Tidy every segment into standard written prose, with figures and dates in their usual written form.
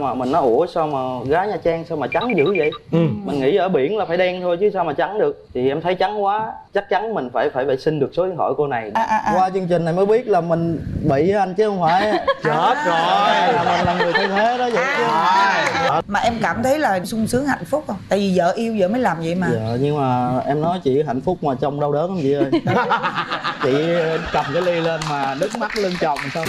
Mà mình nói ủa sao mà gái Nha Trang sao mà trắng dữ vậy? Mình nghĩ ở biển là phải đen thôi chứ sao mà trắng được. Thì em thấy trắng quá, chắc chắn mình phải xin được số điện thoại cô này. Qua chương trình này mới biết là mình bị anh chứ không phải. Chết rồi, mình là người thay thế đó vậy chứ. Mà em cảm thấy là sung sướng hạnh phúc không? Tại vì vợ yêu vợ mới làm vậy mà. Dạ, nhưng mà em nói chị hạnh phúc mà trong đau đớn không chị ơi. Chị cầm cái ly lên mà nước mắt lưng chồng sao?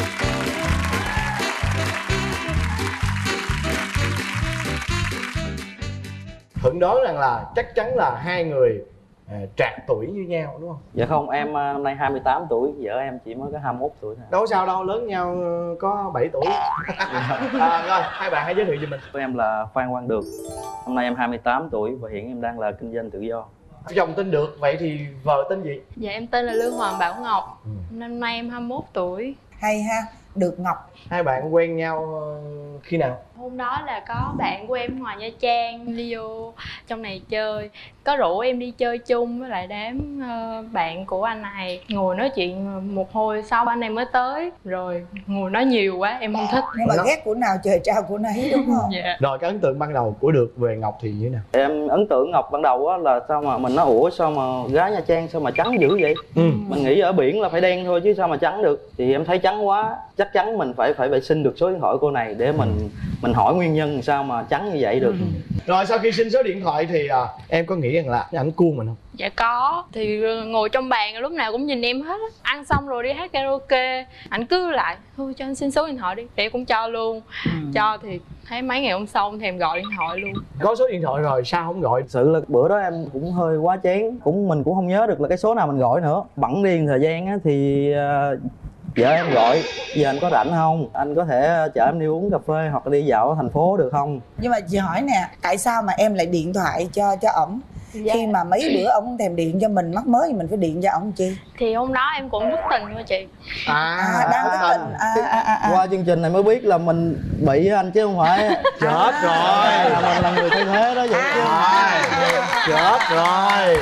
Thuận đoán rằng là chắc chắn là hai người trạc tuổi như nhau đúng không? Dạ không, em năm nay 28 tuổi, vợ em chỉ mới có 21 tuổi thôi. Đâu sao đâu, lớn nhau có 7 tuổi. Rồi, hai bạn hãy giới thiệu cho mình. Em là Phan Quang Được. Năm nay em 28 tuổi và hiện em đang là kinh doanh tự do. Chồng tên Được, vậy thì vợ tên gì? Dạ em tên là Lương Hoàng Bảo Ngọc. Năm nay em 21 tuổi. Hay ha, Được Ngọc. Hai bạn quen nhau khi nào? Hôm đó là có bạn của em ngoài Nha Trang đi vô trong này chơi, có rủ em đi chơi chung với lại đám bạn của anh này. Ngồi nói chuyện một hồi sau anh này mới tới, rồi ngồi nói nhiều quá em không thích. Nhưng mà ghét của nào trời trao của nấy đúng không? Dạ. Rồi cái ấn tượng ban đầu của Được về Ngọc thì như thế nào? Em ấn tượng Ngọc ban đầu á là sao mà mình nói ủa sao mà gái Nha Trang sao mà trắng dữ vậy? Mình nghĩ ở biển là phải đen thôi chứ sao mà trắng được. Thì em thấy trắng quá, chắc chắn mình phải xin được số điện thoại cô này để mình hỏi nguyên nhân sao mà trắng như vậy được. Rồi sau khi xin số điện thoại thì em có nghĩ rằng là ảnh cua mình không? Dạ có, thì ngồi trong bàn lúc nào cũng nhìn em hết. Ăn xong rồi đi hát karaoke, anh cứ lại thôi cho anh xin số điện thoại đi, thì em cũng cho luôn. Cho thì thấy mấy ngày hôm sau thì em gọi điện thoại luôn. Có số điện thoại rồi sao không gọi? Thực sự là bữa đó em cũng hơi quá chén, mình cũng không nhớ được là cái số nào mình gọi nữa. Bẵng đi thời gian á thì vợ em gọi, giờ anh có rảnh không? Anh có thể chở em đi uống cà phê hoặc đi dạo ở thành phố được không? Nhưng mà chị hỏi nè, tại sao mà em lại điện thoại cho ổng? Dạ. Khi mà mấy bữa ổng không thèm điện cho mình, mắc mới thì mình phải điện cho ổng chi? Thì hôm đó em cũng thất tình thôi chị. Đang thất tình. Qua chương trình này mới biết là mình bị anh chứ không phải. Chết rồi, mình là người thay thế đó vậy chứ. Chết rồi.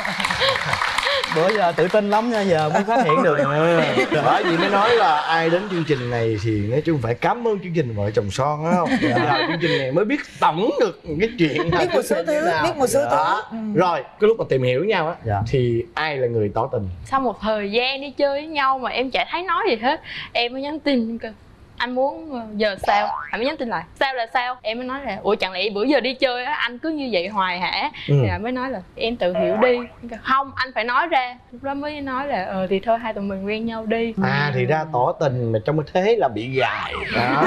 Bữa giờ tự tin lắm nha, giờ mới phát hiện được. Bởi vì mới nói là ai đến chương trình này thì nói chung phải cảm ơn chương trình Vợ Chồng Son đó không? Là chương trình này mới biết tổng được cái chuyện. Biết một số thứ, biết một số thứ. Rồi, cái lúc mà tìm hiểu nhau á, Dạ. thì ai là người tỏ tình? Sau một thời gian đi chơi với nhau mà em chả thấy nói gì hết, em mới nhắn tin kêu anh muốn giờ sao, anh mới nhắn tin lại sao là sao. Em mới nói là ủa chẳng lẽ bữa giờ đi chơi á anh cứ như vậy hoài hả? Thì anh mới nói là em tự hiểu đi. Không, anh phải nói ra. Lúc đó mới nói là thì thôi hai tụi mình quen nhau đi. Thì ra tỏ tình mà trong cái thế là bị gài đó.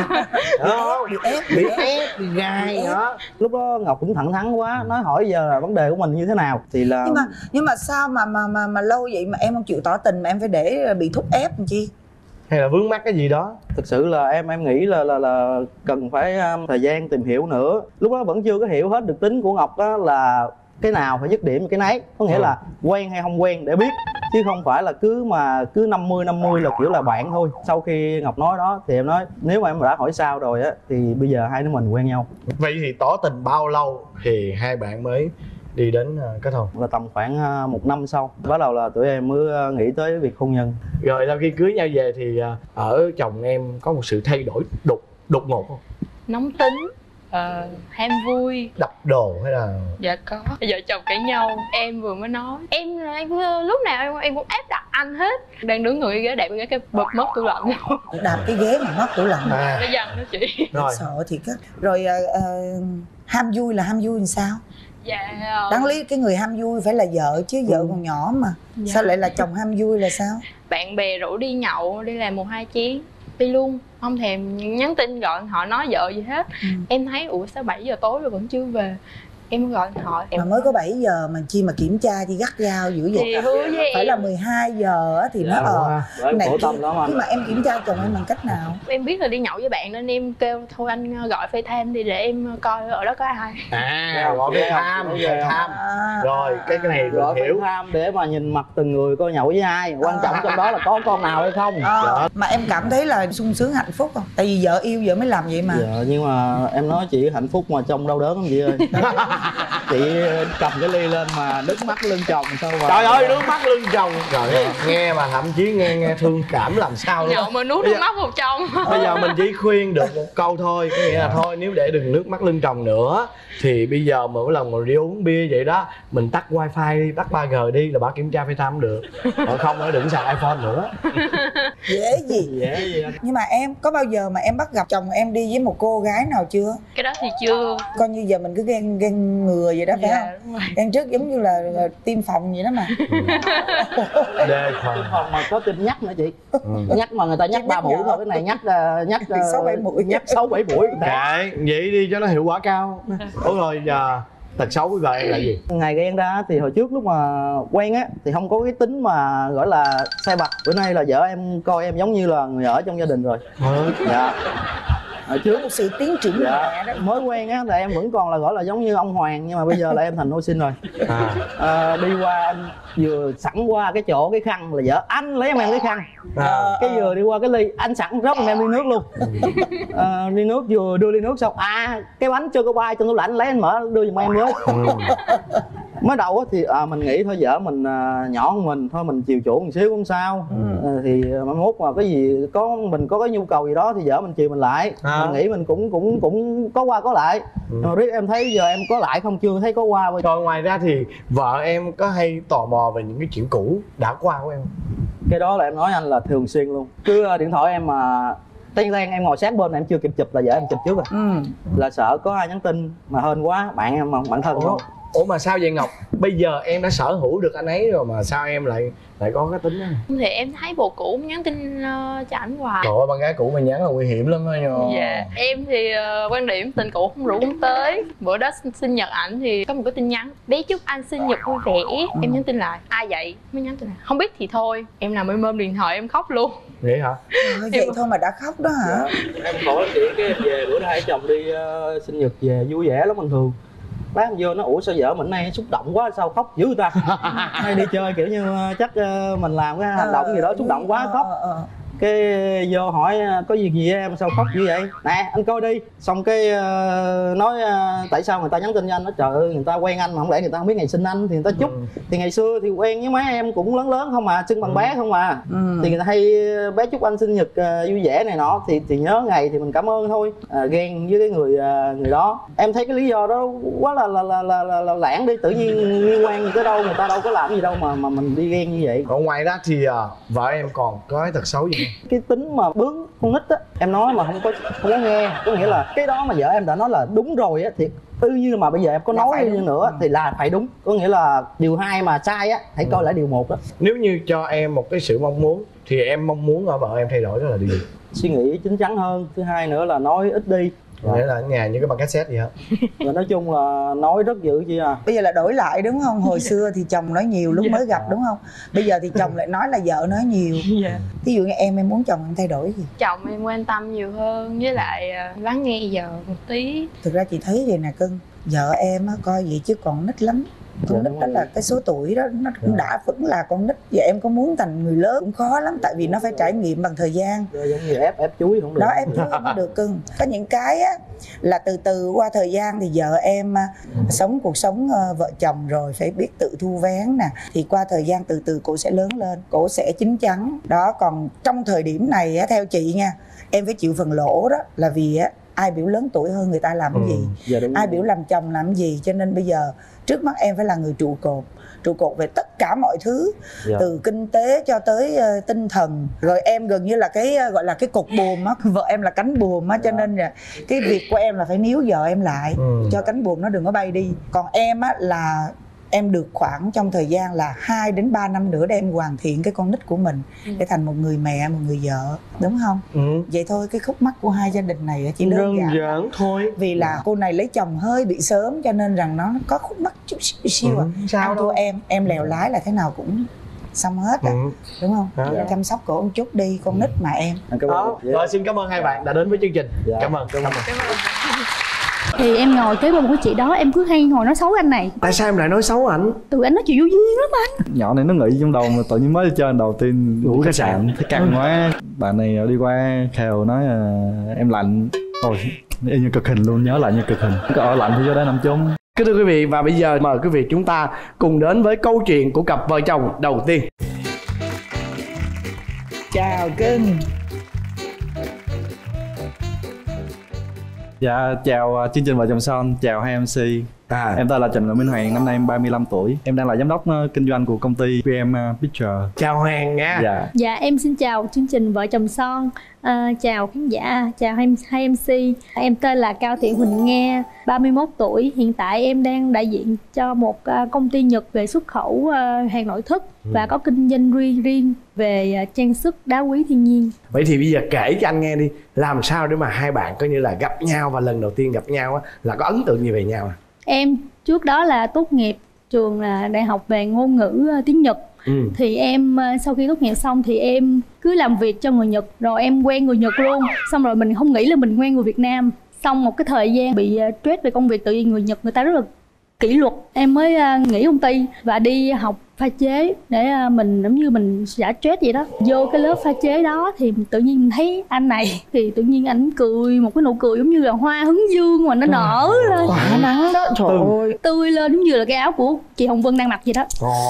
Bị ép, Bị gài đó. Lúc đó Ngọc cũng thẳng thắn quá, nói hỏi giờ là vấn đề của mình như thế nào thì là. Nhưng mà sao mà lâu vậy mà em không chịu tỏ tình mà em phải để bị thúc ép làm chi? Hay là vướng mắc cái gì đó? Thực sự là em nghĩ là cần phải thời gian tìm hiểu nữa. Lúc đó vẫn chưa có hiểu hết được tính của Ngọc đó, là cái nào phải dứt điểm cái nấy. Có nghĩa là quen hay không quen để biết, chứ không phải là cứ 50-50 là kiểu là bạn thôi. Sau khi Ngọc nói đó thì em nói nếu mà em đã hỏi sao rồi á thì bây giờ hai đứa mình quen nhau. Vậy thì tỏ tình bao lâu thì hai bạn mới đi đến kết hôn? Là tầm khoảng 1 năm sau bắt đầu là tụi em mới nghĩ tới việc hôn nhân. Rồi sau khi cưới nhau về thì ở chồng em có một sự thay đổi đột ngột không? Nóng tính, ham vui, Đập đồ hay là? dạ có. Vợ chồng cãi nhau, em vừa mới nói em lúc nào em cũng ép đặt anh hết. Đang đứng ngồi ghế đạp cái bật mất tủ lạnh luôn. Đạp cái ghế mà mất tủ lạnh. Nó dằn đó chị. Rồi Sợ thiệt á. Rồi ham vui là ham vui làm sao? Dạ Đáng lý cái người ham vui phải là vợ chứ, vợ còn nhỏ mà. Dạ. Sao lại là chồng ham vui là sao? bạn bè rủ đi nhậu, đi làm 1-2 chén đi luôn, không thèm nhắn tin gọi họ nói vợ gì hết. Em thấy ủa sao 7 giờ tối rồi vẫn chưa về, em gọi điện thoại Mà mới có 7 giờ mà chi mà kiểm tra chi gắt gao dữ vậy? thì hứa với phải em là 12 giờ á thì nó này khổ kia. tâm lắm anh. Nhưng mà em kiểm tra chồng em bằng cách nào? em biết là đi nhậu với bạn nên em kêu thôi anh gọi FaceTime đi để em coi ở đó có ai. gọi cái tham, rồi cái này Gọi hiểu tham để mà nhìn mặt từng người coi nhậu với ai, quan trọng trong đó là có con nào hay không. Mà em cảm thấy là sung sướng hạnh phúc không? Tại vì vợ yêu vợ mới làm vậy mà. Dạ, nhưng mà em nói chị hạnh phúc mà trong đau đớn không chị ơi. chị cầm cái ly lên mà nước mắt lưng chồng sao mà. Trời ơi, nước mắt lưng chồng. Trời, nghe mà thậm chí nghe thương cảm làm sao nữa. Nhậu mà nuốt nước mắt vào trong. Bây giờ mình chỉ khuyên được một câu thôi, có nghĩa là thôi nếu để đừng nước mắt lưng chồng nữa thì bây giờ mỗi lần mà đi uống bia vậy đó, mình tắt wifi đi, tắt 3G đi là bà kiểm tra FaceTime cũng được. Còn không nữa đừng xài iPhone nữa. Dễ gì. Dễ gì anh. Nhưng mà em có bao giờ mà em bắt gặp chồng em đi với một cô gái nào chưa? Cái đó thì chưa. Coi như giờ mình cứ ghen ngừa vậy đó phải Dạ, không? đúng rồi. Ghen trước giống như là tiêm phòng vậy đó mà. Đề Không mà có tin nhắc nữa chị. Ừ. Nhắc mà người ta nhắc 3 mũi thôi, cái này nhắc 6-7 mũi. Nhắc 6-7 mũi. Kệ, vậy đi cho nó hiệu quả cao. Ủa rồi giờ tật xấu với vợ em là gì? Ngày ghen ra thì hồi trước lúc mà quen á thì không có cái tính mà gọi là sai bạch. Bữa nay là vợ em coi em giống như là người ở trong gia đình rồi. Dạ. Hồi trước Một sự tiến triển mạnh dạ, mẽ đó. mới quen á là em vẫn còn là gọi là giống như ông Hoàng, nhưng mà bây giờ là em thành ô xin rồi. Đi qua em vừa sẵn qua cái chỗ cái khăn là vợ anh lấy em cái khăn. Cái vừa đi qua cái ly anh sẵn rót em ly nước luôn. Ly nước vừa đưa ly nước xong cái bánh chưa có bay trong tủ lạnh lấy anh mở đưa giùm em với. Mới đầu á thì mình nghĩ thôi vợ mình nhỏ hơn mình thôi, mình chiều chuộng một xíu cũng sao. Thì mai mốt mà cái gì mình có cái nhu cầu gì đó thì vợ mình chiều mình lại. Mình nghĩ mình cũng có qua có lại. Nhưng mà riết em thấy giờ em có lại không, chưa thấy có qua. Rồi ngoài ra thì vợ em có hay tò mò về những cái chuyện cũ đã qua của em không? Cái đó là em nói anh là thường xuyên luôn. Cứ điện thoại em mà tan em ngồi sát bên em chưa kịp chụp là vợ em chụp trước rồi. Là sợ có ai nhắn tin mà hên quá bạn em mà bạn thân không. Ủa mà sao vậy Ngọc? Bây giờ em đã sở hữu được anh ấy rồi mà sao em lại có cái tính đó? Thì em thấy bồ cũ nhắn tin cho ảnh hoài. Trời ơi, con gái cũ mà nhắn là nguy hiểm lắm đó nha. Dạ, em thì quan điểm tình cũ không rủ không tới. Bữa đó sinh nhật ảnh thì có một cái tin nhắn: bé chúc anh sinh nhật vui vẻ. Em nhắn tin lại: ai vậy? Mới nhắn tin lại: không biết thì thôi. Em nằm ôm điện thoại em khóc luôn. Vậy hả? Vậy thôi mà đã khóc đó hả? Em hỏi chị cái em về bữa hai chồng đi sinh nhật về vui vẻ lắm bình thường. Lát em vô nó ủa sao vợ mình nay xúc động quá sao khóc dữ ta. Hay đi chơi kiểu như chắc mình làm cái hành động gì đó xúc động quá khóc. Cái vô hỏi có gì em sao khóc như vậy, nè anh coi đi. Xong cái nói tại sao người ta nhắn tin cho anh đó, trời ơi người ta quen anh mà không lẽ người ta không biết ngày sinh anh thì người ta chúc. Thì ngày xưa thì quen với mấy em cũng lớn không mà xưng bằng bé không mà. Thì người ta hay bé chúc anh sinh nhật vui vẻ này nọ thì nhớ ngày thì mình cảm ơn thôi. Ghen với cái người đó em thấy cái lý do đó quá là lãng đi, tự nhiên liên quan gì tới đâu, người ta đâu có làm gì đâu mà mình đi ghen như vậy. Còn ngoài ra thì vợ em còn có cái tật xấu gì không? Cái tính mà bướng con nít á, em nói mà không có nghe, có nghĩa là cái đó mà vợ em đã nói là đúng rồi á thì như mà bây giờ em có nói như nữa thì là phải đúng, có nghĩa là điều 2 mà sai á hãy coi lại điều 1 đó. Nếu như cho em một cái sự mong muốn thì em mong muốn ở vợ em thay đổi đó là điều gì? Suy nghĩ chín chắn hơn, thứ 2 nữa là nói ít đi. Nghĩa là ở nhà như cái băng cassette gì hả? Và nói chung là nói rất dữ chi à. Bây giờ là đổi lại đúng không? Hồi xưa thì chồng nói nhiều lúc mới gặp đúng không? Bây giờ thì chồng lại nói là vợ nói nhiều. Ví dụ như em muốn chồng em thay đổi gì? Chồng em quan tâm nhiều hơn, với lại lắng nghe vợ một tí. Thực ra chị thấy vậy nè cưng, vợ em á coi vậy chứ còn nít lắm. Con nít đó là cái số tuổi đó nó cũng đã vẫn là con nít. Giờ em có muốn thành người lớn cũng khó lắm, tại vì nó phải trải nghiệm bằng thời gian. Giống như ép chuối không được. Đó, ép chuối không được cưng. Có những cái á là từ từ qua thời gian thì vợ em sống cuộc sống vợ chồng rồi phải biết tự thu vén nè, thì qua thời gian từ từ cổ sẽ lớn lên, cổ sẽ chín chắn. Đó, còn trong thời điểm này á, theo chị nha, em phải chịu phần lỗ đó là vì á ai biểu lớn tuổi hơn người ta làm cái gì, ai biểu làm chồng làm gì, cho nên bây giờ trước mắt em phải là người trụ cột về tất cả mọi thứ, từ kinh tế cho tới tinh thần. Rồi em gần như là cái gọi là cái cột buồm á, vợ em là cánh buồm á, cho nên là cái việc của em là phải níu vợ em lại cho cánh buồm nó đừng có bay đi. Còn em á là em được khoảng trong thời gian là 2 đến 3 năm nữa để em hoàn thiện cái con nít của mình để thành một người mẹ, một người vợ, đúng không? Vậy thôi, cái khúc mắc của hai gia đình này chỉ đơn giản thôi. Vì là cô này lấy chồng hơi bị sớm cho nên rằng nó có khúc mắc chút xíu sao thua em lèo lái là thế nào cũng xong hết đúng không? Chăm sóc cổ một chút đi, con nít mà em. Rồi xin cảm ơn hai bạn đã đến với chương trình. Cảm ơn. Thì em ngồi kế bên một cái chị đó, em cứ hay ngồi nói xấu anh này. Tại sao em lại nói xấu ảnh? Tụi anh nói chuyện vô duyên lắm anh. Nhỏ này nó nghĩ trong đầu mà tự nhiên mới đi chơi lần đầu tiên ngủ khách sạn thấy căng quá. Bạn này đi qua khều nói em lạnh. Ôi y như cực hình luôn, nhớ lại như cực hình. Có ở lạnh thì vô đây nằm chung. Kính thưa quý vị, và bây giờ mời quý vị chúng ta cùng đến với câu chuyện của cặp vợ chồng đầu tiên. Chào cưng. Dạ, chào chương trình Vợ Chồng Son, chào hai MC. Em tên là Trần Ngọc Minh Hoàng, năm nay em 35 tuổi. Em đang là giám đốc kinh doanh của công ty VM Picture. Chào Hoàng nha. Dạ, em xin chào chương trình Vợ Chồng Son, chào khán giả, chào hai MC. Em tên là Cao Thị Huỳnh Nga, 31 tuổi. Hiện tại em đang đại diện cho một công ty Nhật về xuất khẩu hàng nội thất và có kinh doanh riêng về trang sức đá quý thiên nhiên. Vậy thì bây giờ kể cho anh nghe đi, làm sao để mà hai bạn coi như là gặp nhau và lần đầu tiên gặp nhau á, là có ấn tượng gì về nhau à? Em trước đó là tốt nghiệp trường là đại học về ngôn ngữ tiếng Nhật. Thì em sau khi tốt nghiệp xong thì em cứ làm việc cho người Nhật, rồi em quen người Nhật luôn. Xong rồi mình không nghĩ là mình quen người Việt Nam. Xong một cái thời gian bị stress về công việc, tự nhiên người Nhật người ta rất là kỷ luật. Em mới nghỉ công ty và đi học pha chế để mình giống như mình xả stress vậy đó. Vô cái lớp pha chế đó thì tự nhiên mình thấy anh này, thì tự nhiên ảnh cười một cái nụ cười giống như là hoa hướng dương mà nó nở lên, Tỏa nắng đó, trời ơi. tươi lên giống như là cái áo của chị Hồng Vân đang mặc vậy đó.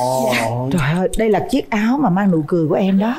Trời ơi, đây là chiếc áo mà mang nụ cười của em đó.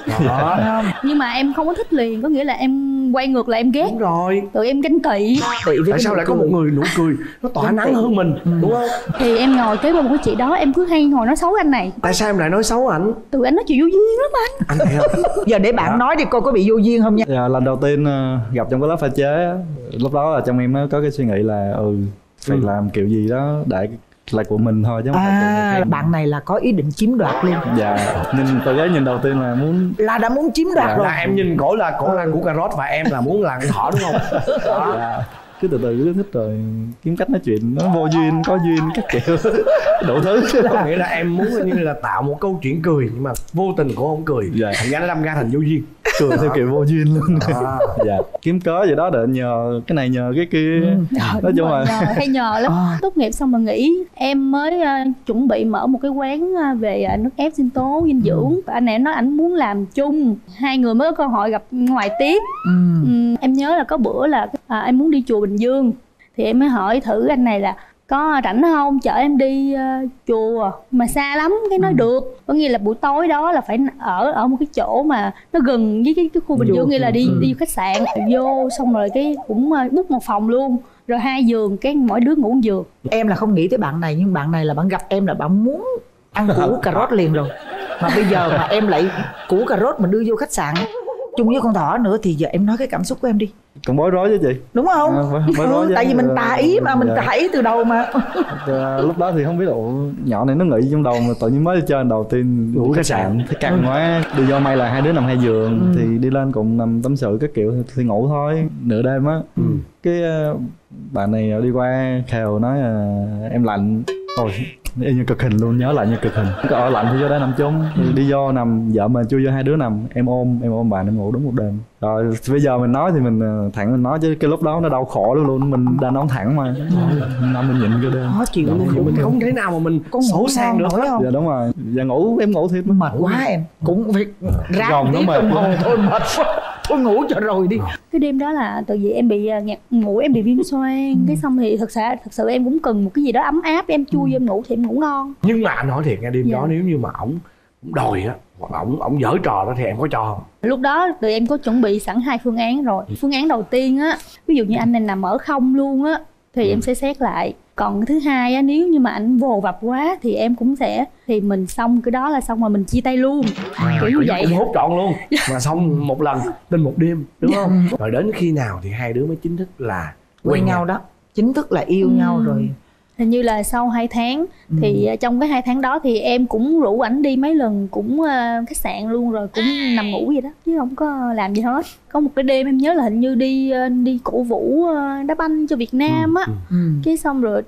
Nhưng mà em không có thích liền, có nghĩa là em quay ngược lại em ghét. Đúng rồi. Tụi em ganh tị. Tại sao lại có một người nụ cười nó tỏa nắng hơn mình, đúng không? Thì em ngồi kế bên một cái chị đó, em cứ hay ngồi nói xấu anh này. Tại sao em lại nói xấu ảnh? Tụi anh nói chuyện vô duyên lắm anh. Anh thấy không? Giờ để bạn nói đi coi có bị vô duyên không nha. Dạ, lần đầu tiên gặp trong cái lớp pha chế á, lúc đó là trong em có cái suy nghĩ là phải làm kiểu gì đó để là của mình thôi chứ không phải của người khác. Bạn này là có ý định chiếm đoạt luôn. Dạ, nhưng từ cái nhìn đầu tiên là muốn Là đã muốn chiếm đoạt rồi. Là em nhìn cổ là của cà rốt và em là muốn là con thỏ đúng không? Đó. dạ, cứ từ từ cứ thích rồi kiếm cách nói chuyện nó vô duyên có duyên các kiểu đủ thứ. Có nghĩa là em muốn như là tạo một câu chuyện cười nhưng mà vô tình cũng không cười. Dạ. Thành ra nó đâm ra thành vô duyên. Cười theo kiểu vô duyên luôn. Dạ, kiếm cớ gì đó để nhờ cái này nhờ cái kia. Nói chung là hay nhờ lắm. Tốt nghiệp xong mà nghỉ, em mới chuẩn bị mở một cái quán về nước ép sinh tố dinh dưỡng. Anh này nói ảnh muốn làm chung, hai người mới có cơ hội gặp ngoài tiếp. Em nhớ là có bữa là em muốn đi chùa Bình Dương, thì em mới hỏi thử anh này là có rảnh không chở em đi chùa mà xa lắm. Cái nói được, có nghĩa là buổi tối đó là phải ở một cái chỗ mà nó gần với cái khu Bình Dương, nghĩa là đi khách sạn vô, xong rồi cái cũng book một phòng luôn, rồi 2 giường, cái mỗi đứa ngủ một giường. Em là không nghĩ tới bạn này, nhưng bạn này là bạn gặp em là bạn muốn ăn củ cà rốt liền rồi. Mà bây giờ mà em lại củ cà rốt mà đưa vô khách sạn chung với con thỏ nữa, thì giờ em nói cái cảm xúc của em đi. còn bối rối với chị. Đúng không? Bối rối với Tại vì mình tà ý mà, mình tà ý từ đầu mà. Lúc đó thì không biết độ nhỏ này nó nghĩ trong đầu mà tự nhiên mới đi chơi lần đầu tiên ngủ khách sạn thấy căng quá, đi vô may là hai đứa nằm 2 giường thì đi lên cùng nằm tâm sự các kiểu thì ngủ thôi. Nửa đêm á cái bạn này đi qua khều nói em lạnh. Ôi y như cực hình luôn, nhớ lại như cực hình. Có ở lạnh thì vô đây nằm chung, đi vô nằm, vợ mình chui vô hai đứa nằm, em ôm bạn em ngủ đúng một đêm. Rồi bây giờ mình nói thì mình thẳng mình nói, chứ cái lúc đó nó đau khổ luôn, mình đàn ông thẳng mà năm mình nhịn cái đêm Khó chịu luôn. Mình không thể nào mà mình xấu sang được hết. Dạ đúng rồi, giờ ngủ em ngủ thiệt mệt quá, em cũng phải ráng tí đồng hồ thôi, mệt quá, thôi ngủ cho rồi đi. Cái đêm đó là tại vì em bị ngạt mũi, em bị viêm xoang, cái xong thì thật sự em cũng cần một cái gì đó ấm áp, em chui vô em ngủ thì em ngủ ngon. Nhưng mà anh nói thiệt nghe, đêm đó nếu như mà ổng đòi á, hoặc ổng giở trò đó thì em có cho không? Lúc đó tụi em có chuẩn bị sẵn 2 phương án rồi. Phương án đầu tiên á, ví dụ như anh này nằm ở không luôn á thì em sẽ xét lại. Còn thứ hai á, nếu như mà anh vồ vập quá thì em cũng sẽ, thì mình xong cái đó là xong rồi mình chia tay luôn, kiểu như vậy. Em hốt trọn luôn mà xong một lần tin một đêm, đúng không? Rồi đến khi nào thì hai đứa mới chính thức là quen nhau đó, chính thức là yêu nhau rồi? Hình như là sau 2 tháng. Thì trong cái 2 tháng đó thì em cũng rủ ảnh đi mấy lần, cũng khách sạn luôn, rồi cũng nằm ngủ vậy đó, chứ không có làm gì hết. Có một cái đêm em nhớ là hình như đi cổ vũ đá banh cho Việt Nam á. Cái xong rồi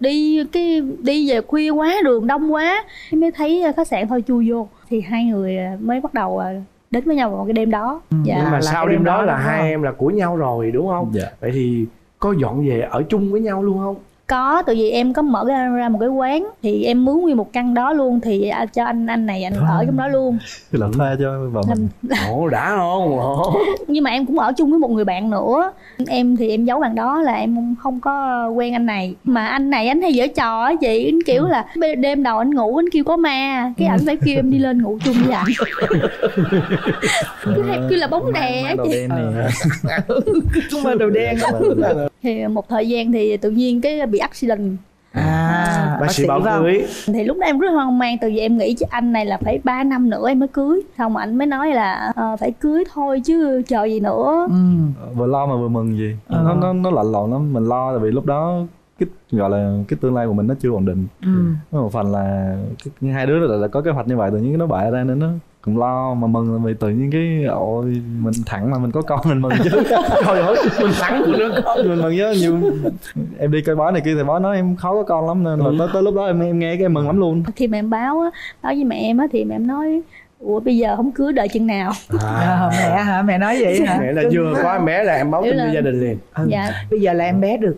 đi về khuya quá, đường đông quá, em mới thấy khách sạn thôi chui vô, thì hai người mới bắt đầu đến với nhau vào cái đêm đó. Dạ. Nhưng mà sau đêm đó là hai em là của nhau rồi đúng không? Dạ. Vậy thì có dọn về ở chung với nhau luôn không? Có, tại vì em có mở ra một cái quán thì em mướn nguyên một căn đó luôn, thì cho anh này anh ở trong đó luôn. Thì làm thuê cho vợ mình. Ồ đã không? Nhưng mà em cũng ở chung với một người bạn nữa. Em thì em giấu bạn đó là em không có quen anh này. Mà anh này anh hay giở trò á chị, anh kiểu là đêm đầu anh ngủ anh kêu có ma, cái ảnh phải kêu em đi lên ngủ chung với ảnh. Cứ hay kêu là bóng đè á chị. Chúng mơ đầu đen. Thì một thời gian thì tự nhiên cái bị accident. Bác sĩ bảo cưới. Thì lúc đó em rất hoang mang, từ vì em nghĩ chứ anh này là phải 3 năm nữa em mới cưới. Xong anh mới nói là phải cưới thôi chứ chờ gì nữa. Vừa lo mà vừa mừng gì. Nó lạnh lộn lắm. Mình lo tại vì lúc đó cái gọi là cái tương lai của mình nó chưa ổn định. Một phần là hai đứa là có kế hoạch như vậy, tự nhiên nó bại ra nên nó cũng lo mà mừng, vì tự nhiên cái ôi mình thẳng mà mình có con mình mừng chứ. Trời ơi, mình thẳng nữa con mình mừng chứ. Nhiều em đi coi bói này kia thì bói nói em khó có con lắm, nên là tới lúc đó em nghe cái em mừng lắm luôn. Khi mà em báo với mẹ em thì mẹ em nói ủa bây giờ không cưới đợi chừng nào. Mẹ hả? Mẹ nói vậy hả? Mẹ là vừa có em bé là em báo tin cho gia đình liền. Dạ. Bây giờ là em bé được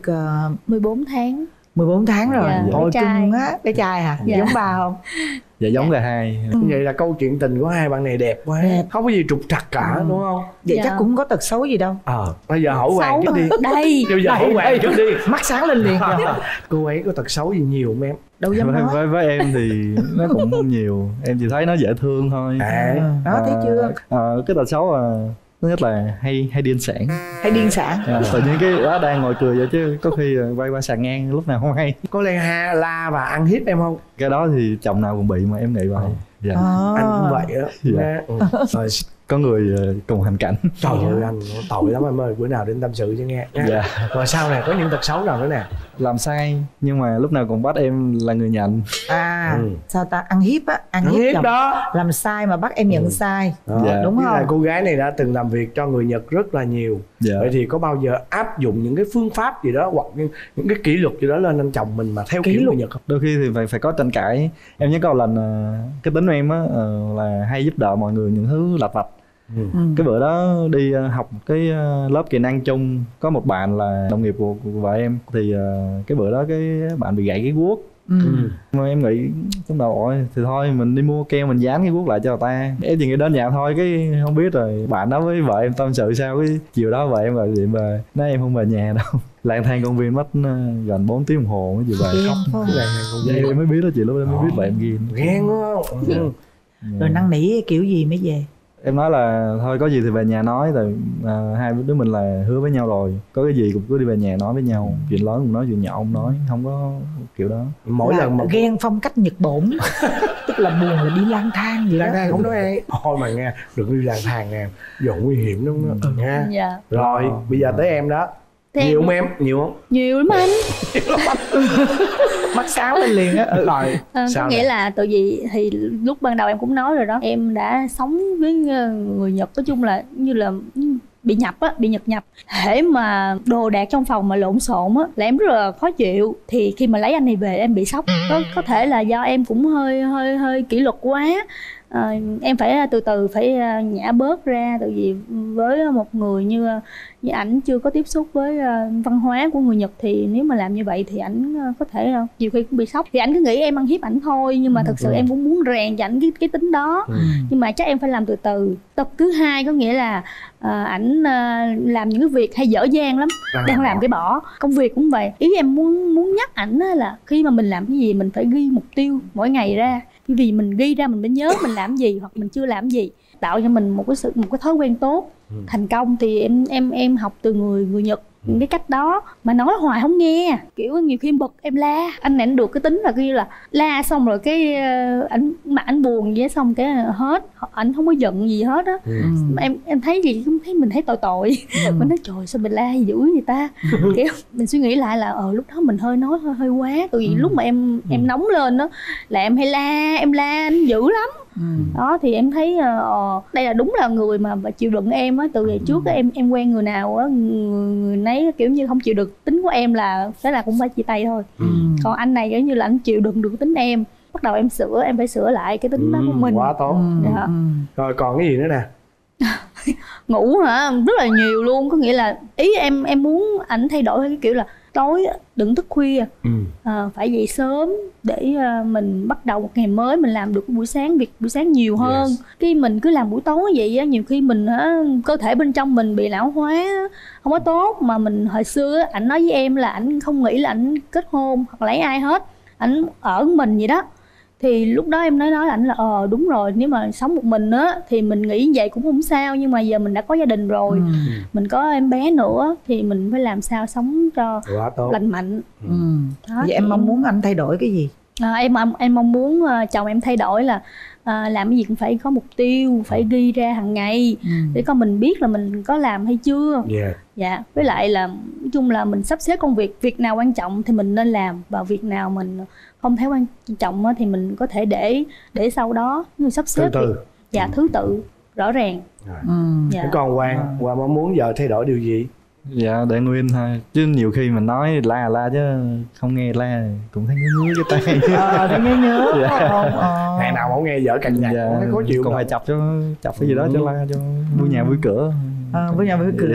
14 tháng. 14 tháng rồi. Dạ. Ôi Bé trai. cưng á. Bé trai hả? Dạ. Giống ba không? Dạ giống cả hai. Vậy là câu chuyện tình của hai bạn này đẹp quá. Không có gì trục trặc cả đúng không? Vậy Dạ. chắc cũng có tật xấu gì đâu. Bây giờ hỏi Hoàng trước đi. Đây. Bây giờ hỏi Hoàng trước đi. Mắt sáng lên liền rồi. Cô ấy có tật xấu gì nhiều không em? Đâu dám nói. Với em thì nó cũng không nhiều, em chỉ thấy nó dễ thương thôi. Đó thấy chưa? Cái tật xấu thứ nhất là hay điên sản. Hay điên sản. Tự nhiên cái đó đang ngồi cười vậy chứ có khi quay qua sàn ngang lúc nào không hay. Có lê la và ăn hiếp em không? Cái đó thì chồng nào cũng bị mà em nghĩ vậy. Dạ. Anh cũng vậy đó. Dạ. Rồi có người cùng hành cảnh. trời ơi anh tội lắm em ơi, bữa nào đến tâm sự cho nghe. Dạ. Rồi sau này có những tật xấu nào nữa nè? Làm sai nhưng mà lúc nào cũng bắt em là người nhận. Sao ta? Ăn hiếp á. Ăn hiếp chồng. Đó. Làm sai mà bắt em nhận sai. Dạ. Đúng không? Là cô gái này đã từng làm việc cho người Nhật rất là nhiều. Dạ. Vậy thì có bao giờ áp dụng những cái phương pháp gì đó hoặc những cái kỷ luật gì đó lên anh chồng mình mà theo kiểu người Nhật không? Đôi khi thì phải có tranh cãi. Em nhớ có lần cái tính của em á là hay giúp đỡ mọi người những thứ lặt vặt. Cái bữa đó đi học cái lớp kỹ năng chung, có một bạn là đồng nghiệp của vợ em, thì cái bữa đó cái bạn bị gãy cái guốc. Mà em nghĩ trong đầu ôi thì thôi mình đi mua keo mình dán cái guốc lại cho người ta. Em chỉ nghĩ đơn giản thôi, cái không biết rồi bạn đó với vợ em tâm sự sao, cái chiều đó vợ em gọi điện về nói em không về nhà đâu. Lang thang công viên mất gần 4 tiếng đồng hồ mới về về khóc. Em mới biết đó chị, lúc đó mới biết vợ em ghiền. Ghen đúng không? Rồi năn nỉ kiểu gì mới về? Em nói là thôi có gì thì về nhà nói, tại hai đứa mình là hứa với nhau rồi, có cái gì cũng cứ đi về nhà nói với nhau, chuyện lớn cũng nói, chuyện nhỏ không nói, không có kiểu đó. Mỗi lần mà ghen phong cách Nhật Bổn. Tức là buồn là đi lang thang gì lang đó. thang không nói ai thôi mà nghe, đừng đi lang thang nè, giờ nguy hiểm lắm đó nha. Dạ. Rồi bây giờ tới em đó. Nhiều không em? Nhiều không? Nhiều lắm anh. Mắt sáng lên liền á. Rồi có nghĩa là tại vì thì lúc ban đầu em cũng nói rồi đó, em đã sống với người Nhật, nói chung là như là bị nhập á, bị Nhật nhập. Hễ mà đồ đạc trong phòng mà lộn xộn á là em rất là khó chịu. Thì khi mà lấy anh này về em bị sốc. Có thể là do em cũng hơi kỷ luật quá. Em phải từ từ phải nhả bớt ra, tại vì với một người như ảnh chưa có tiếp xúc với văn hóa của người Nhật thì nếu mà làm như vậy thì ảnh có thể nhiều khi cũng bị sốc. Thì ảnh cứ nghĩ em ăn hiếp ảnh thôi, nhưng mà thật sự em cũng muốn rèn cho ảnh cái tính đó. Nhưng mà chắc em phải làm từ từ. Tập thứ hai có nghĩa là ảnh làm những cái việc hay dở dang lắm, đang làm cái bỏ. Công việc cũng vậy. Ý em muốn nhắc ảnh là khi mà mình làm cái gì mình phải ghi mục tiêu mỗi ngày ra, vì mình ghi ra mình mới nhớ mình làm gì hoặc mình chưa làm gì, tạo cho mình một cái thói quen tốt. Thành công thì em học từ người Nhật cái cách đó, mà nói hoài không nghe, kiểu nhiều khi bực em la. Anh này anh được cái tính là kia là la xong rồi cái ảnh buồn vậy, xong cái hết, ảnh không có giận gì hết á. Em thấy gì cũng thấy mình thấy tội. Mình nói trời sao mình la dữ vậy ta. Kiểu mình suy nghĩ lại là lúc đó mình nói hơi quá. Tại vì lúc mà em nóng lên đó là em hay em la anh dữ lắm. Đó thì em thấy đây là đúng là người mà chịu đựng em á. Từ ngày trước em quen người nào á, người nấy kiểu như không chịu được tính của em là thế là cũng phải chia tay thôi. Còn anh này kiểu như là anh chịu đựng được tính em, bắt đầu em phải sửa lại cái tính đó của mình. Quá tốt. Dạ. Rồi còn cái gì nữa nè? Ngủ hả? Rất là nhiều luôn. Có nghĩa là ý em muốn ảnh thay đổi cái kiểu là tối đừng thức khuya, phải dậy sớm để mình bắt đầu một ngày mới, mình làm được buổi sáng, việc buổi sáng nhiều hơn. Khi mình cứ làm buổi tối vậy á, nhiều khi mình cơ thể bên trong mình bị lão hóa, không có tốt. Mà mình hồi xưa ảnh nói với em là ảnh không nghĩ là ảnh kết hôn hoặc lấy ai hết, ảnh ở mình vậy đó. Thì lúc đó em nói ảnh là đúng rồi, nếu mà sống một mình á thì mình nghĩ vậy cũng không sao, nhưng mà giờ mình đã có gia đình rồi, mình có em bé nữa thì mình phải làm sao sống cho lành mạnh. Đó, vậy em mong muốn anh thay đổi cái gì? Em mong muốn chồng em thay đổi là làm cái gì cũng phải có mục tiêu, phải ghi ra hàng ngày để con mình biết là mình có làm hay chưa. Dạ, với lại là nói chung là mình sắp xếp công việc, việc nào quan trọng thì mình nên làm, và việc nào mình không thấy quan trọng thì mình có thể để sau đó, nhưng sắp xếp thứ tự. Dạ, thứ tự rõ ràng. Dạ. Còn Hoàng mong muốn vợ thay đổi điều gì? Dạ để nguyên thôi, chứ nhiều khi mình nói la chứ không nghe la cũng thấy ngứa cái tay. Thấy nhớ Ngày nào không nghe vợ cằn nhằn cũng thấy khó chịu. Còn phải chọc cái gì đó cho la cho vui nhà vui cửa. Vui nhà vui cửa.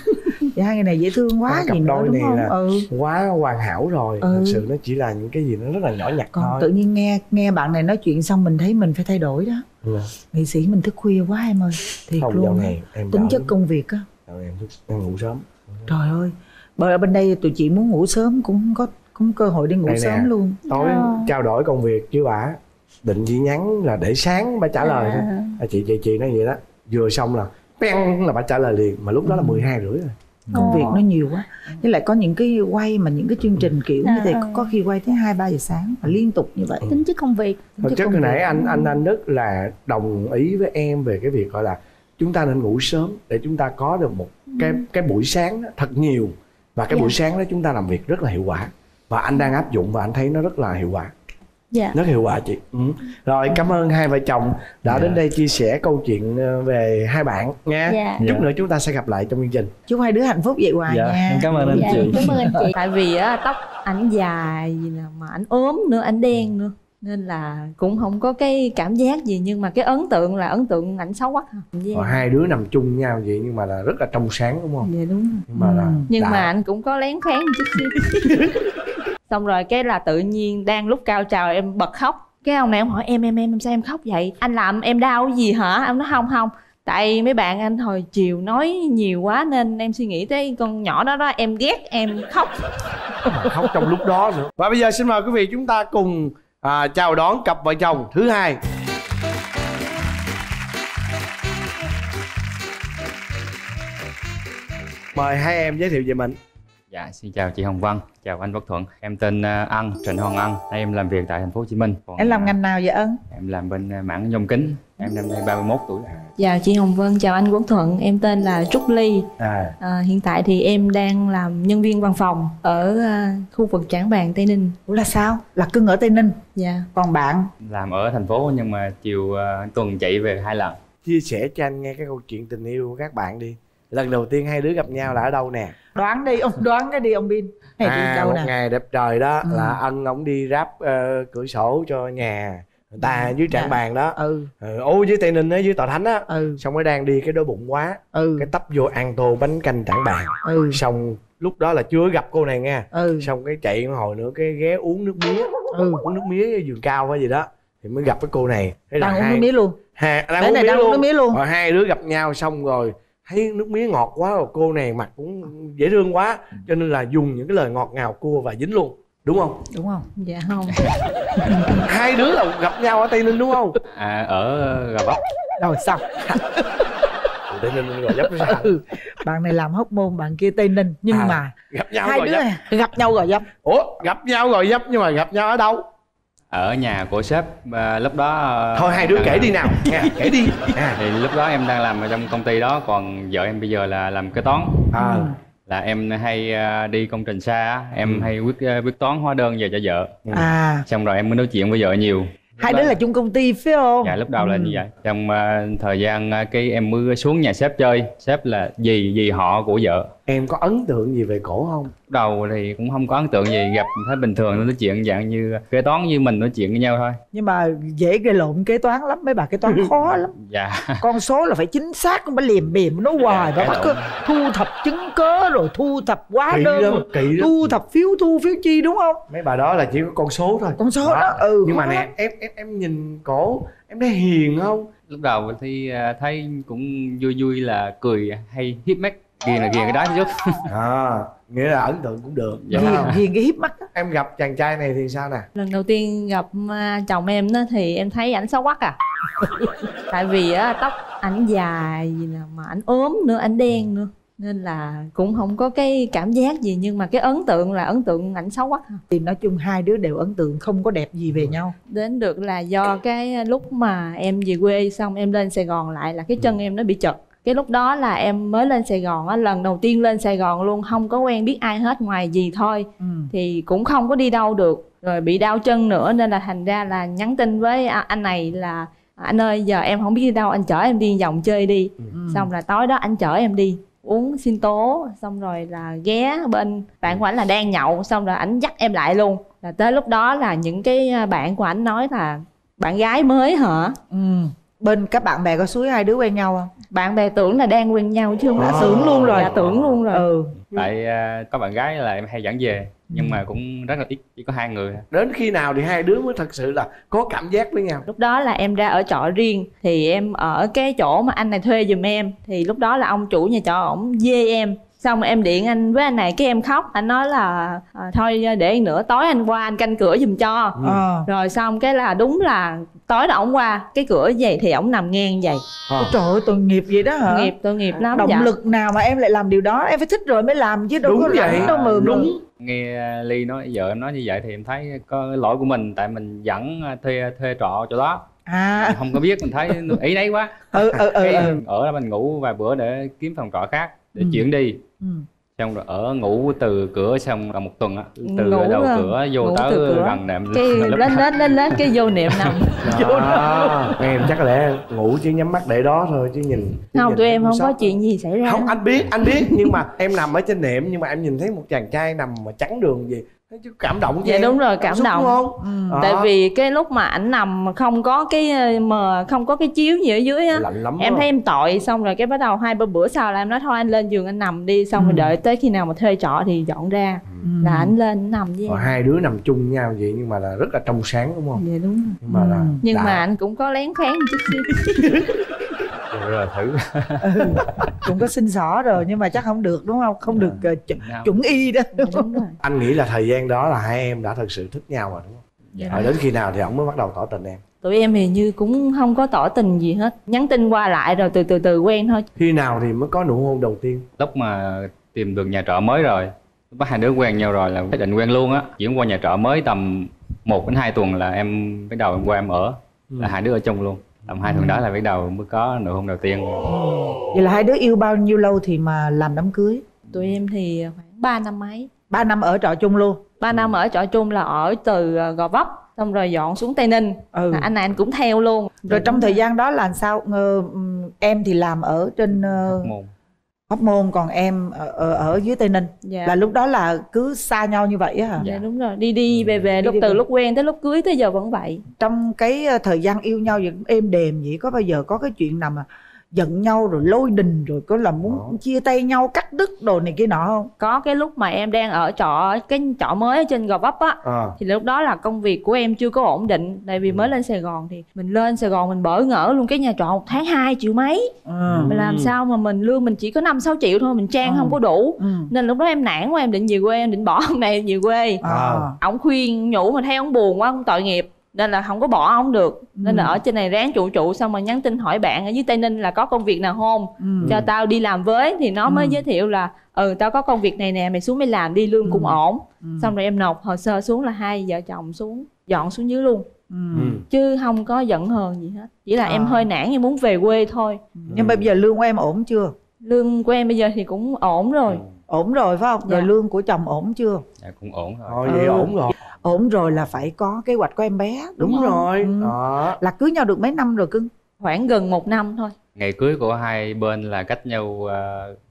Dạ, hai người này dễ thương quá gì nữa đúng không? Là quá hoàn hảo rồi. Thật sự nó chỉ là những cái gì nó rất là nhỏ nhặt thôi. Tự nhiên nghe bạn này nói chuyện xong mình thấy mình phải thay đổi đó. Nghệ sĩ mình thức khuya quá em ơi, thiệt không, luôn. Tính chất công việc á. Em ngủ sớm. Trời ơi, bởi ở bên đây tụi chị muốn ngủ sớm cũng không cơ hội đi ngủ sớm luôn. Tối trao đổi công việc với bà, định chỉ nhắn là để sáng bà trả lời thôi. Chị nói vậy đó, vừa xong là beng là bà trả lời liền, mà lúc đó là 12 rưỡi rồi. Công việc nó nhiều quá, với lại có những cái quay mà những cái chương trình kiểu như thế có khi quay tới 2-3 giờ sáng và liên tục như vậy. Tính chất công việc. Thực chất hồi nãy anh Đức là đồng ý với em về cái việc gọi là chúng ta nên ngủ sớm để chúng ta có được một cái buổi sáng đó, thật nhiều, và cái buổi sáng đó chúng ta làm việc rất là hiệu quả, và anh đang áp dụng và anh thấy nó rất là hiệu quả. Rất hiệu quả chị. Rồi cảm ơn hai vợ chồng đã đến đây chia sẻ câu chuyện về hai bạn nha. Chút nữa chúng ta sẽ gặp lại trong chương trình. Chúc hai đứa hạnh phúc vậy hoài nha. Cảm ơn anh chị. Cảm ơn anh chị. Tại vì á, tóc ảnh dài mà ảnh ốm nữa, ảnh đen nữa, nên là cũng không có cái cảm giác gì, nhưng mà cái ấn tượng là ấn tượng ảnh xấu quá. Hai đứa nằm chung nhau vậy nhưng mà là rất là trong sáng đúng không? Dạ đúng. Nhưng mà anh cũng có lén phén một chút xíu. Xong rồi cái là tự nhiên đang lúc cao trào em bật khóc. Cái ông này ông hỏi em sao em khóc vậy? Anh làm em đau cái gì hả? Em nói không. Tại mấy bạn anh hồi chiều nói nhiều quá nên em suy nghĩ tới con nhỏ đó em ghét em khóc. Khóc trong lúc đó nữa. Và bây giờ xin mời quý vị chúng ta cùng chào đón cặp vợ chồng thứ hai. Mời hai em giới thiệu về mình. Dạ, xin chào chị Hồng Vân, chào anh Quốc Thuận. Em tên Ân, Trịnh Hoàng Ân. Em làm việc tại thành phố Hồ Chí Minh. Em làm ngành nào vậy Ân? Em làm bên mảng nhôm kính. Em năm nay 31 tuổi. Chào chị Hồng Vân, chào anh Quốc Thuận. Em tên là Trúc Ly. Hiện tại thì em đang làm nhân viên văn phòng ở khu vực Trảng Bàng, Tây Ninh. Ủa là sao? Là cưng ở Tây Ninh? Dạ. Còn bạn? Làm ở thành phố nhưng mà chiều tuần chạy về 2 lần. Chia sẻ cho anh nghe cái câu chuyện tình yêu của các bạn đi. Lần đầu tiên hai đứa gặp nhau là ở đâu nè? Đoán đi, ông đoán cái đi ông Bin. Một ngày đẹp trời đó là Ân ổng đi ráp cửa sổ cho nhà người ta dưới Trảng Bàng đó. Dưới Tây Ninh á, dưới Tòa Thánh á. Xong mới đang đi cái đói bụng quá, cái tấp vô ăn tô bánh canh Trảng Bàng. Xong lúc đó là chưa gặp cô này nha. Xong cái chạy hồi nữa cái ghé uống nước mía. Uống nước mía ở vườn cao hay gì đó thì mới gặp cái cô này. Đang uống nước mía luôn. Đang uống nước mía luôn. Rồi hai đứa gặp nhau xong rồi thấy nước mía ngọt quá, rồi cô này mặt cũng dễ thương quá cho nên là dùng những cái lời ngọt ngào cua và dính luôn, đúng không? Đúng không? Dạ không. Hai đứa là gặp nhau ở Tây Ninh đúng không? Ở Gò Vấp. Rồi xong. Tây Ninh Gò Vấp sao? Bạn này làm Hóc Môn, bạn kia Tây Ninh, nhưng mà gặp nhau hai Gò đứa Vấp. này gặp nhau Gò Vấp. Ủa, gặp nhau Gò Vấp nhưng mà gặp nhau ở đâu? Ở nhà của sếp lúc đó. Thôi hai đứa kể đi nào nha, kể đi. Thì lúc đó em đang làm ở trong công ty đó, còn vợ em bây giờ là làm kế toán. Là em hay đi công trình xa, em hay quyết toán hóa đơn về cho vợ. Xong rồi em mới nói chuyện với vợ nhiều. Hai đứa là chung công ty phải không? Dạ lúc đầu là như vậy. Trong thời gian cái em mới xuống nhà sếp chơi. Sếp là dì họ của vợ. Em có ấn tượng gì về cổ không? Đầu thì cũng không có ấn tượng gì, gặp thấy bình thường, nói chuyện dạng như kế toán như mình nói chuyện với nhau thôi. Nhưng mà dễ gây lộn kế toán lắm, mấy bà kế toán khó lắm. Dạ. Con số là phải chính xác, không phải liềm bìm nó hoài, và bắt cứ thu thập chứng cớ rồi thu thập hóa đơn rồi thu thập phiếu thu phiếu chi, đúng không? Mấy bà đó là chỉ có con số thôi. Con số đó. Nhưng mà nè, em nhìn cổ em thấy hiền không? Lúc đầu thì thấy cũng vui vui, là cười hay hiếp mắt, ghiền là ghiền cái đó chút. Nghĩa là ấn tượng cũng được. Dạ. Ghiền cái hiếp mắt. Em gặp chàng trai này thì sao nè? Lần đầu tiên gặp chồng em đó thì em thấy ảnh xấu quắc à. Tại vì tóc ảnh dài gì nè, mà ảnh ốm nữa, ảnh đen nữa, nên là cũng không có cái cảm giác gì. Nhưng mà cái ấn tượng là ấn tượng ảnh xấu quắc. Thì nói chung hai đứa đều ấn tượng không có đẹp gì về nhau. Đến được là do cái lúc mà em về quê xong em lên Sài Gòn lại là cái chân em nó bị chật. Cái lúc đó là em mới lên Sài Gòn á, lần đầu tiên lên Sài Gòn luôn, không có quen biết ai hết ngoài dì thôi. Thì cũng không có đi đâu được, rồi bị đau chân nữa, nên là thành ra là nhắn tin với anh này là anh ơi giờ em không biết đi đâu, anh chở em đi vòng chơi đi. Xong là tối đó anh chở em đi uống sinh tố, xong rồi là ghé bên bạn của ảnh là đang nhậu, xong rồi ảnh dắt em lại luôn. Là tới lúc đó là những cái bạn của ảnh nói là bạn gái mới hả? Bên các bạn bè có suối hai đứa quen nhau không? Bạn bè tưởng là đang quen nhau chứ không. Tưởng luôn rồi. Dạ tưởng luôn rồi. Tại có bạn gái là em hay dẫn về, nhưng mà cũng rất là ít, chỉ có 2 người. Đến khi nào thì hai đứa mới thật sự là có cảm giác với nhau? Lúc đó là em ra ở trọ riêng, thì em ở cái chỗ mà anh này thuê giùm em. Thì lúc đó là ông chủ nhà trọ ổng dê em. Xong em điện anh với anh này, cái em khóc. Anh nói là thôi để nữa tối anh qua anh canh cửa giùm cho. Rồi xong cái là đúng là tối đó ổng qua, cái cửa vậy thì ổng nằm ngang vậy. Trời ơi, tội nghiệp vậy đó hả? Tội nghiệp lắm. Động lực nào mà em lại làm điều đó? Em phải thích rồi mới làm chứ đâu đúng có rảnh đâu mà. Đúng. Nghe Ly nói, vợ em nói như vậy thì em thấy có lỗi của mình, tại mình dẫn thuê trọ chỗ đó. Mình không có biết, mình thấy ý đấy quá. Ở đó mình ngủ vài bữa để kiếm phòng trọ khác để chuyển đi. Xong rồi ở ngủ từ cửa, xong là 1 tuần á, từ đầu cửa vô tới gần nệm, cái lên cái vô niệm nằm. Em chắc có lẽ ngủ chứ nhắm mắt để đó thôi chứ nhìn. Không, tụi em không có chuyện gì xảy ra. Không, anh biết nhưng mà em nằm ở trên nệm, nhưng mà em nhìn thấy một chàng trai nằm mà trắng đường gì chứ cảm động chứ. Dạ đúng rồi, cảm động. Đúng không? Tại vì cái lúc mà ảnh nằm không có cái mờ, không có cái chiếu gì ở dưới á, lạnh lắm em thấy em tội. Xong rồi cái bắt đầu 2-3 bữa sau là em nói thôi anh lên giường anh nằm đi, xong rồi đợi tới khi nào mà thuê trọ thì dọn ra là ảnh lên ảnh nằm với em. Hai đứa nằm chung nhau vậy nhưng mà là rất là trong sáng, đúng không? Dạ đúng rồi. Nhưng mà anh cũng có lén phén một chút xíu. Rồi thử. Cũng có xin xỏ rồi nhưng mà chắc không được, đúng không? Không được chuẩn y đó. Đúng rồi. Anh nghĩ là thời gian đó là hai em đã thật sự thích nhau rồi, đúng không? Rồi đến khi nào thì ổng mới bắt đầu tỏ tình em? Tụi em thì như cũng không có tỏ tình gì hết, nhắn tin qua lại rồi từ quen thôi. Khi nào thì mới có nụ hôn đầu tiên? Lúc mà tìm được nhà trọ mới rồi, lúc đó hai đứa quen nhau rồi là quyết định quen luôn á. Chuyển qua nhà trọ mới tầm 1-2 tuần là em bắt đầu em qua em ở, là hai đứa ở chung luôn. Tầm 2 tuần đó là bắt đầu mới có nụ hôn đầu tiên. Vậy là hai đứa yêu bao nhiêu lâu thì mà làm đám cưới? Tụi em thì khoảng 3 năm mấy. 3 năm ở trọ chung luôn? 3 năm ở trọ chung là ở từ Gò Vấp xong rồi dọn xuống Tây Ninh. Anh này anh cũng theo luôn. Rồi trong thời gian đó là sao? Em thì làm ở trên Hóc Môn, còn em ở dưới Tây Ninh. Là lúc đó là cứ xa nhau như vậy á hả? Dạ đúng rồi, đi về từ lúc quen tới lúc cưới tới giờ vẫn vậy. Trong cái thời gian yêu nhau vậy êm đềm vậy, có bao giờ có cái chuyện nào mà giận nhau rồi lôi đình rồi có là muốn chia tay nhau, cắt đứt đồ này kia nọ không? Có cái lúc mà em đang ở cái trọ mới ở trên Gò Vấp á, thì lúc đó là công việc của em chưa có ổn định. Tại vì mới lên Sài Gòn thì mình lên Sài Gòn mình bỡ ngỡ luôn, cái nhà trọ 1 tháng 2 triệu mấy. Mình làm sao mà mình lương mình chỉ có 5-6 triệu thôi, mình trang không có đủ. Nên lúc đó em nản quá, em định về quê, em định bỏ ông này về quê. Ổng khuyên nhủ mà thấy ổng buồn quá, ổng tội nghiệp, nên là không có bỏ ổng được. Nên là ở trên này ráng trụ xong rồi nhắn tin hỏi bạn ở dưới Tây Ninh là có công việc nào không, cho tao đi làm với. Thì nó mới giới thiệu là tao có công việc này nè, mày xuống mày làm đi, lương cũng ổn. Xong rồi em nộp hồ sơ xuống là hai vợ chồng xuống dọn xuống dưới luôn. Chứ không có giận hờn gì hết, chỉ là em hơi nản, em muốn về quê thôi. Nhưng mà bây giờ lương của em ổn chưa? Lương của em bây giờ thì cũng ổn rồi. Ổn rồi phải không? Rồi lương của chồng ổn chưa? Dạ cũng ổn rồi. Vậy ổn rồi. Ổn rồi là phải có kế hoạch có em bé, đúng rồi. Là cưới nhau được mấy năm rồi cưng? Khoảng gần 1 năm thôi. Ngày cưới của hai bên là cách nhau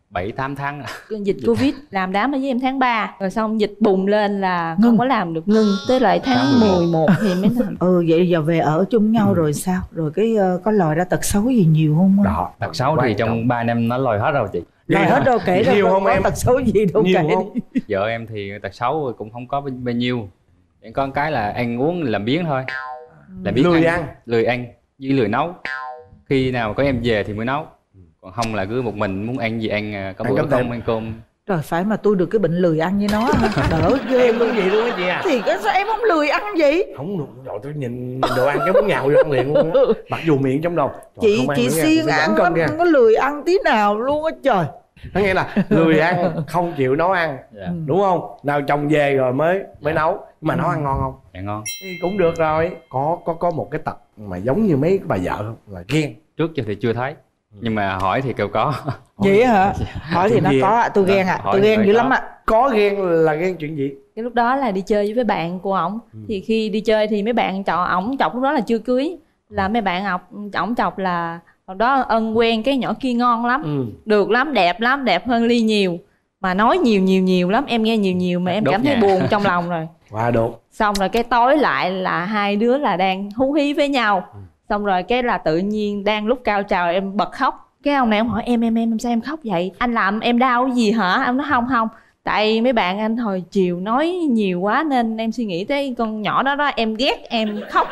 7-8 tháng. Dịch Covid làm đám ở với em tháng 3, rồi xong dịch bùng lên là không có làm được, ngưng tới lại tháng 11 thì mới làm. Vậy giờ về ở chung nhau rồi sao? Rồi cái có lòi ra tật xấu gì nhiều không? Đó, tật xấu thì trong 3 năm nó lòi hết rồi chị. Lòi hết đâu, kể ra nhiều không có em? tật xấu gì đâu Nhiều kể không? đi. Vợ em thì tật xấu cũng không có bao nhiêu, chỉ có cái là ăn uống làm biếng thôi, là biết lười ăn với lười nấu. Khi nào có em về thì mới nấu, còn không là cứ một mình muốn ăn gì ăn, có bữa không ăn cơm. Trời, phải mà tôi được cái bệnh lười ăn với nó đỡ ghê. Em cũng vậy luôn á chị à. Thì sao em không lười ăn gì? Không được rồi, tôi nhìn đồ ăn cái muốn nhào vô ăn liền luôn á. Mặc dù miệng trong đầu chị siêng ăn lắm, không có lười ăn tí nào luôn á trời. Nó nghe là lười ăn, không chịu nấu ăn, đúng không? Nào chồng về rồi mới nấu. Mà nấu ăn ngon không? Dạ ngon. Thì cũng được rồi. Có một cái tật mà giống như mấy bà vợ không? Là ghen. Trước giờ thì chưa thấy, nhưng mà hỏi thì kêu có. Vậy hả? Hỏi thì nó có ạ. Tôi ghen ạ. Tôi ghen dữ lắm ạ. Có ghen là ghen chuyện gì? Cái lúc đó là đi chơi với bạn của ổng, thì khi đi chơi thì mấy bạn ổng chọc lúc đó là chưa cưới, là mấy bạn ổng chọc là hồi đó Ân quen cái nhỏ kia ngon lắm, được lắm, đẹp hơn Ly nhiều, mà nói nhiều lắm, em nghe nhiều mà em cảm thấy buồn trong lòng rồi. Quá đột. Xong rồi cái tối lại là hai đứa là đang hú hí với nhau, xong rồi cái là tự nhiên đang lúc cao trào em bật khóc. Cái ông này ông hỏi em sao em khóc vậy, anh làm em đau cái gì hả? Em nói không, tại mấy bạn anh hồi chiều nói nhiều quá nên em suy nghĩ tới con nhỏ đó em ghét em khóc.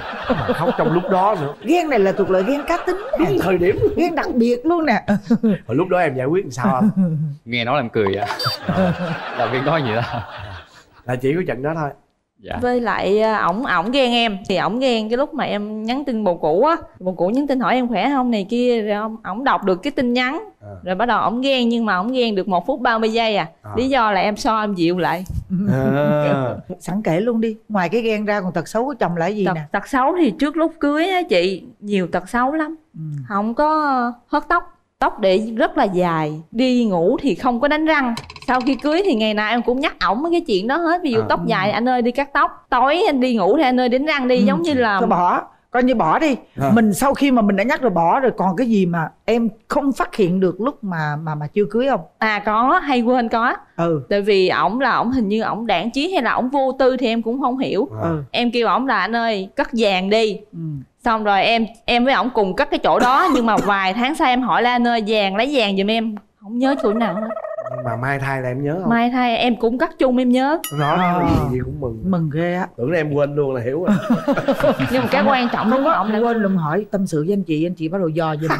Mà khóc trong lúc đó nữa. Ghen này là thuộc loại ghen cá tính, ghen thời điểm, ghen đặc biệt luôn nè. Hồi lúc đó em giải quyết làm sao không? Nghe nói làm cười vậy. Là viên nói gì đó. Là chỉ có trận đó thôi. Dạ. Với lại ổng ghen em, thì ổng ghen cái lúc mà em nhắn tin bồ cũ á, bồ cũ nhắn tin hỏi em khỏe không này kia, rồi ổng đọc được cái tin nhắn, rồi bắt đầu ổng ghen, nhưng mà ổng ghen được 1 phút 30 giây à. Lý do là em em dịu lại. Sẵn kể luôn đi, ngoài cái ghen ra còn tật xấu của chồng là cái gì nè? Tật xấu thì trước lúc cưới á chị, nhiều tật xấu lắm. Không có hớt tóc để rất là dài, đi ngủ thì không có đánh răng. Sau khi cưới thì ngày nào em cũng nhắc ổng mấy cái chuyện đó hết. Ví dụ tóc dài anh ơi đi cắt tóc, tối anh đi ngủ thì anh ơi đánh răng đi, giống như là thôi bỏ, coi như bỏ đi. Mình sau khi mà mình đã nhắc rồi bỏ rồi, còn cái gì mà em không phát hiện được lúc mà chưa cưới không? Có, hay quên có. Tại vì ổng hình như ổng đãng trí hay là ổng vô tư thì em cũng không hiểu. Em kêu ổng là anh ơi cắt vàng đi. Xong rồi em với ổng cùng cắt cái chỗ đó, nhưng mà vài tháng sau em hỏi là anh ơi vàng, lấy vàng giùm em, không nhớ chỗ nào hết. Mà mai thai là em nhớ không? Mai thai em cũng cắt chung em nhớ. Nói gì cũng mừng ghê á. Tưởng là em quên luôn là hiểu rồi. Nhưng mà cái quan trọng đúng không, ông lại quên luôn hỏi tâm sự với anh chị bắt đầu dò gì.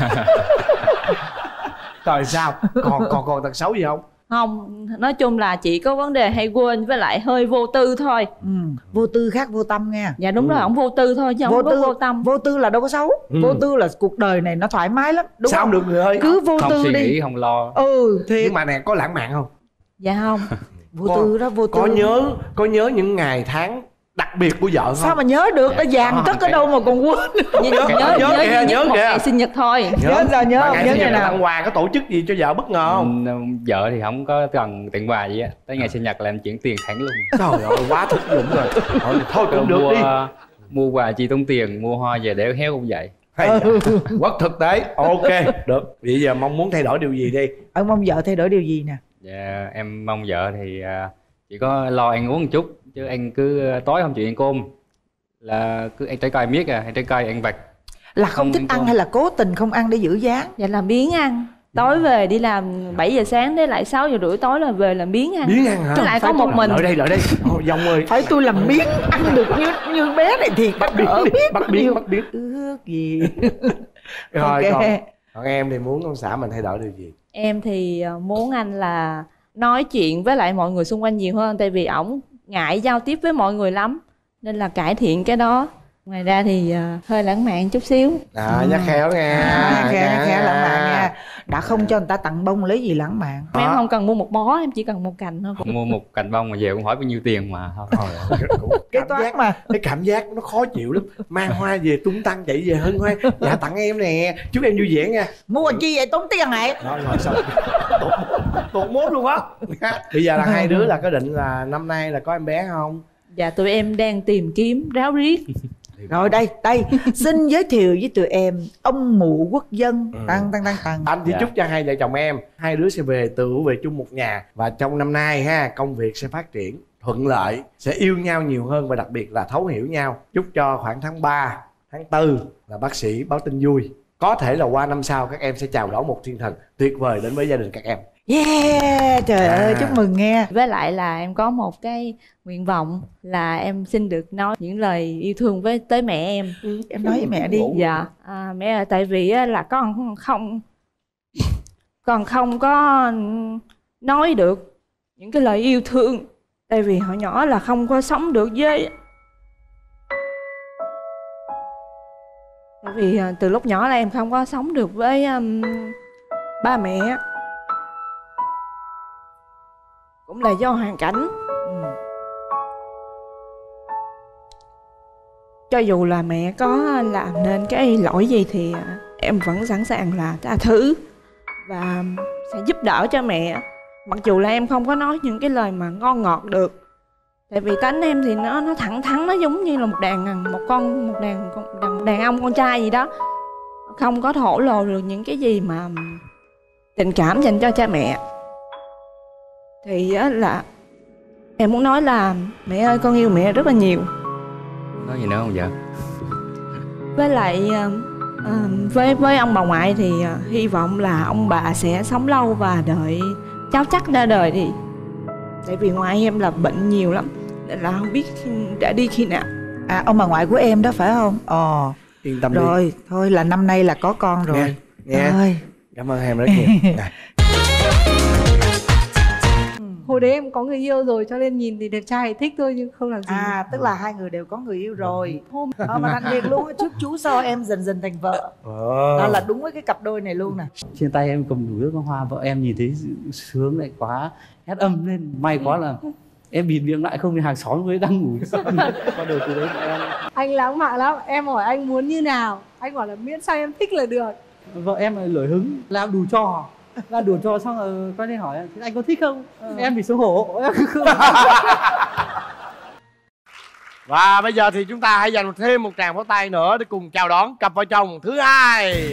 Rồi sao? Còn tật xấu gì không? Không, nói chung là chỉ có vấn đề hay quên với lại hơi vô tư thôi. Vô tư khác vô tâm nghe. Dạ đúng rồi, ổng vô tư thôi chứ không có vô tâm. Vô tư là đâu có xấu. Vô tư là cuộc đời này nó thoải mái lắm, đúng sao không? Được người ơi, cứ vô không tư suy đi, nghĩ, không lo. Thiệt. Nhưng mà nè, có lãng mạn không? Dạ không. Vô tư đó, vô tư. Có nhớ những ngày tháng đặc biệt của vợ không? Sao mà nhớ được, nó vàng cất ở đâu mà còn quên. Nhớ một ngày sinh nhật thôi. Nhớ sao nhớ không? Nhớ ngày nào? Tặng quà có tổ chức gì cho vợ bất ngờ không? Vợ thì không có cần tặng quà gì á, tới ngày sinh nhật là em chuyển tiền thẳng luôn. Trời ơi, quá thực dụng rồi. Thôi cũng được đi. Mua quà chi tốn tiền, mua hoa về để héo cũng vậy. Quá thực tế. Ok, được. Bây giờ mong muốn thay đổi điều gì đi? Ông mong vợ thay đổi điều gì nè? Dạ, em mong vợ thì chỉ có lo ăn uống một chút, chứ anh cứ tối không chịu ăn cơm, là cứ ăn trái cây miết ăn trái cây ăn vặt. Là không thích ăn hay là cố tình không ăn để giữ dáng? Dạ làm biếng ăn. Tối về đi làm 7 giờ sáng đến lại 6 giờ rưỡi tối là về làm biếng ăn. Biếng ăn hả? Chứ lại có một mình. Lợi đây. Dòng ơi. Phải tôi làm biếng ăn được như bé này thiệt. Bắt biếng. Ước gì. Rồi còn em thì muốn ông xã mình thay đổi điều gì? Em thì muốn anh là nói chuyện với lại mọi người xung quanh nhiều hơn. Tại vì ổng ngại giao tiếp với mọi người lắm, nên là cải thiện cái đó. Ngoài ra thì hơi lãng mạn chút xíu. Nhắc khéo nghe. Nhắc khéo lãng mạn nha. Đã không cho người ta tặng bông lấy gì lãng mạn. Em không cần mua một bó, em chỉ cần một cành thôi. Mua một cành bông mà về cũng hỏi bao nhiêu tiền mà thôi. Cái cảm giác nó khó chịu lắm. Mang hoa về tung tăng chạy về hân hoan. Dạ tặng em nè, chúc em vui vẻ nha. Mua chi vậy tốn tiền này? Rồi xong. Tụt mốt luôn á. Bây giờ là hai đứa là có định là năm nay là có em bé không? Dạ tụi em đang tìm kiếm ráo riết. Rồi đây xin giới thiệu với tụi em ông Mụ Quốc Dân. Tăng. Anh chỉ chúc cho hai vợ chồng em, hai đứa sẽ về chung một nhà, và trong năm nay ha, công việc sẽ phát triển thuận lợi, sẽ yêu nhau nhiều hơn và đặc biệt là thấu hiểu nhau. Chúc cho khoảng tháng 3, tháng 4 là bác sĩ báo tin vui. Có thể là qua năm sau các em sẽ chào đón một thiên thần tuyệt vời đến với gia đình các em. Yeah, trời ơi, chúc mừng nghe. Với lại là em có một cái nguyện vọng là em xin được nói những lời yêu thương tới mẹ em. Em nói với mẹ đi. Dạ, mẹ ơi, tại vì là con không có nói được những cái lời yêu thương. Tại vì hồi nhỏ là không có sống được với. Tại vì từ lúc nhỏ là em không có sống được với ba mẹ. Cũng là do hoàn cảnh. Cho dù là mẹ có làm nên cái lỗi gì thì em vẫn sẵn sàng là tha thứ và sẽ giúp đỡ cho mẹ. Mặc dù là em không có nói những cái lời mà ngon ngọt được. Tại vì tánh em thì nó thẳng thắn, nó giống như là một đàn ông con trai gì đó. Không có thổ lộ được những cái gì mà tình cảm dành cho cha mẹ. Thì là em muốn nói là mẹ ơi, con yêu mẹ rất là nhiều. Nói gì nữa không vợ? Với lại với ông bà ngoại thì hy vọng là ông bà sẽ sống lâu và đợi cháu chắc ra đời đi. Tại vì ngoại em là bệnh nhiều lắm, nên là không biết đã đi khi nào. Ông bà ngoại của em đó phải không? Yên tâm rồi đi. Thôi là năm nay là có con rồi. Nghe. Rồi. Cảm ơn em rất nhiều. Hồi đấy em có người yêu rồi cho nên nhìn thì đẹp trai thích thôi nhưng không làm gì. Tức là hai người đều có người yêu rồi. Mà anh Việt luôn, chúc chú sau em dần thành vợ. Đó là đúng với cái cặp đôi này luôn nè. Trên tay em cầm đủ nước hoa, vợ em nhìn thấy sướng lại quá, hét âm lên. May quá là em bịt miệng lại, không thì hàng xóm mới đang ngủ. Bắt đầu từ đấy em. Anh lãng mạn lắm, em hỏi anh muốn như nào, anh bảo là miễn sao em thích là được. Vợ em là lởi hứng, làm đủ trò. Làm đủ trò xong rồi quay lên hỏi anh có thích không? Em bị xấu hổ. Và bây giờ thì chúng ta hãy dành thêm một tràng pháo tay nữa để cùng chào đón cặp vợ chồng thứ hai.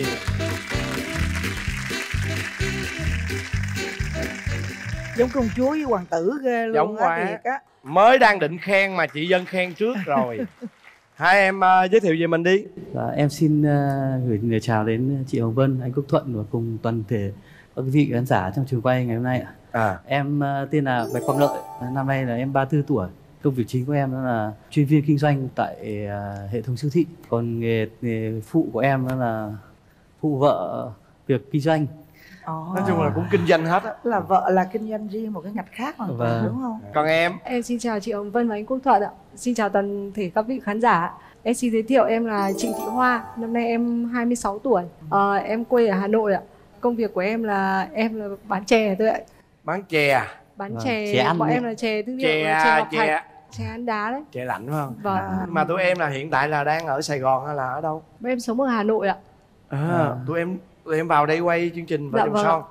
Giống công chúa với hoàng tử ghê luôn. Giống quá. Mới đang định khen mà chị Dân khen trước rồi. Hai em giới thiệu về mình đi. Em xin gửi lời chào đến chị Hồng Vân, anh Quốc Thuận và cùng toàn thể các quý vị khán giả trong trường quay ngày hôm nay ạ. Em tên là Bạch Quang Lợi, năm nay là em 34 tuổi. Công việc chính của em đó là chuyên viên kinh doanh tại hệ thống siêu thị. Còn nghề phụ của em đó là phụ vợ việc kinh doanh. Nói chung là cũng kinh doanh hết á. Là vợ là kinh doanh riêng một cái ngạch khác mà đúng không? Còn em? Em xin chào chị Hồng Vân và anh Quốc Thuận ạ. Xin chào toàn thể các vị khán giả. Em xin giới thiệu em là Trịnh Thị Hoa, năm nay em 26 tuổi. Em quê ở Hà Nội ạ. Công việc của em là bán chè thôi ạ. Bán chè? Bán chè, bọn em là chè thương hiệu chè Ăn Đá đấy. Chè lạnh phải không? Vâng. Mà tụi em là hiện tại là đang ở Sài Gòn hay là ở đâu? Bọn em sống ở Hà Nội ạ. Tụi em vào đây quay chương trình Vợ Chồng Son.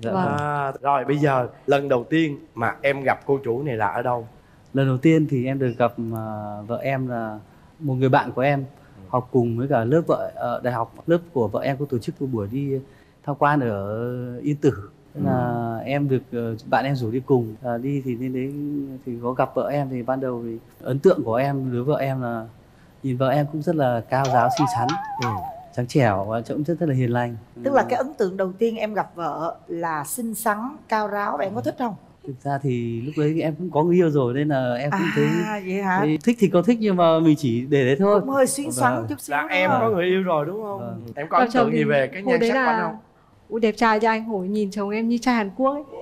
Rồi bây giờ lần đầu tiên mà em gặp cô chủ này là ở đâu? Lần đầu tiên thì em được gặp vợ em là một người bạn của em học cùng với cả lớp vợ đại học. Lớp của vợ em có tổ chức một buổi đi tham quan ở Yên Tử. Nên là em được bạn em rủ đi cùng đi thì đến đấy thì có gặp vợ em. Thì ban đầu thì ấn tượng của em đối với vợ em là nhìn vợ em cũng rất là cao ráo, xinh xắn, trắng trẻo và cũng rất là hiền lành. Tức là cái ấn tượng đầu tiên em gặp vợ là xinh xắn, cao ráo, và em có thích không? Thực ra thì lúc đấy em cũng có người yêu rồi nên là em cũng thấy vậy hả? Thích thì có thích nhưng mà mình chỉ để đấy thôi. Cũng hơi xuyến xoắn chút xíu. Là em có người yêu rồi đúng không? Em có ấn tượng gì về cái nhan sắc của anh không? Ui, đẹp trai cho anh, hồi nhìn chồng em như trai Hàn Quốc ấy.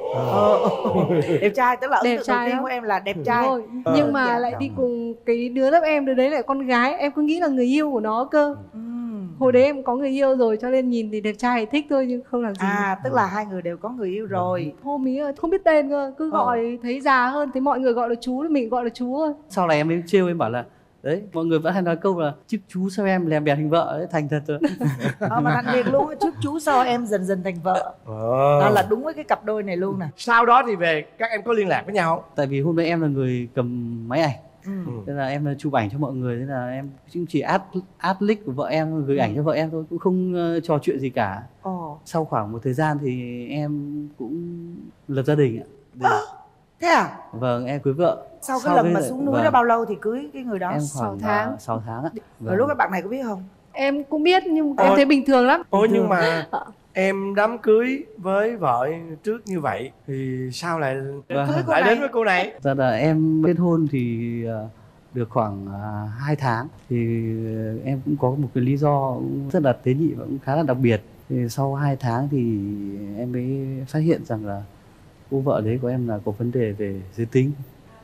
Đẹp trai, tức là ấn tượng đầu tiên của em là đẹp trai. Nhưng mà lại đi cùng cái đứa lớp em, đứa đấy lại con gái, em cứ nghĩ là người yêu của nó cơ. Hồi đấy em có người yêu rồi cho nên nhìn thì đẹp trai thích thôi nhưng không làm gì. Tức là hai người đều có người yêu rồi. Hôm ý không biết tên cơ, cứ gọi thấy già hơn, thấy mọi người gọi là chú thì mình gọi là chú thôi. Sau này em mới trêu, em bảo là đấy, mọi người vẫn hay nói câu là chúc chú sao em lèm bèn hình vợ đấy, thành thật rồi. Mà anh Việt luôn, chúc chú sau em dần thành vợ. Đó là đúng với cái cặp đôi này luôn nè. Sau đó thì về các em có liên lạc với nhau không? Tại vì hôm nay em là người cầm máy ảnh Thế là em chụp ảnh cho mọi người, thế là em cũng chỉ add link của vợ em, gửi ảnh cho vợ em thôi, cũng không trò chuyện gì cả. Sau khoảng một thời gian thì em cũng lập gia đình ạ. Thế à? Vâng, em cưới vợ. Sau cái lần mà xuống núi đó bao lâu thì cưới cái người đó? Em khoảng 6 tháng ạ. Rồi lúc các bạn này có biết không? Em cũng biết nhưng em thấy bình thường lắm. Nhưng mà em đám cưới với vợ trước như vậy thì sao lại đến với cô này? Thật là em kết hôn thì được khoảng 2 tháng thì em cũng có một cái lý do cũng rất là tế nhị và cũng khá là đặc biệt. Thì sau 2 tháng thì em mới phát hiện rằng là cô vợ đấy của em là có vấn đề về giới tính.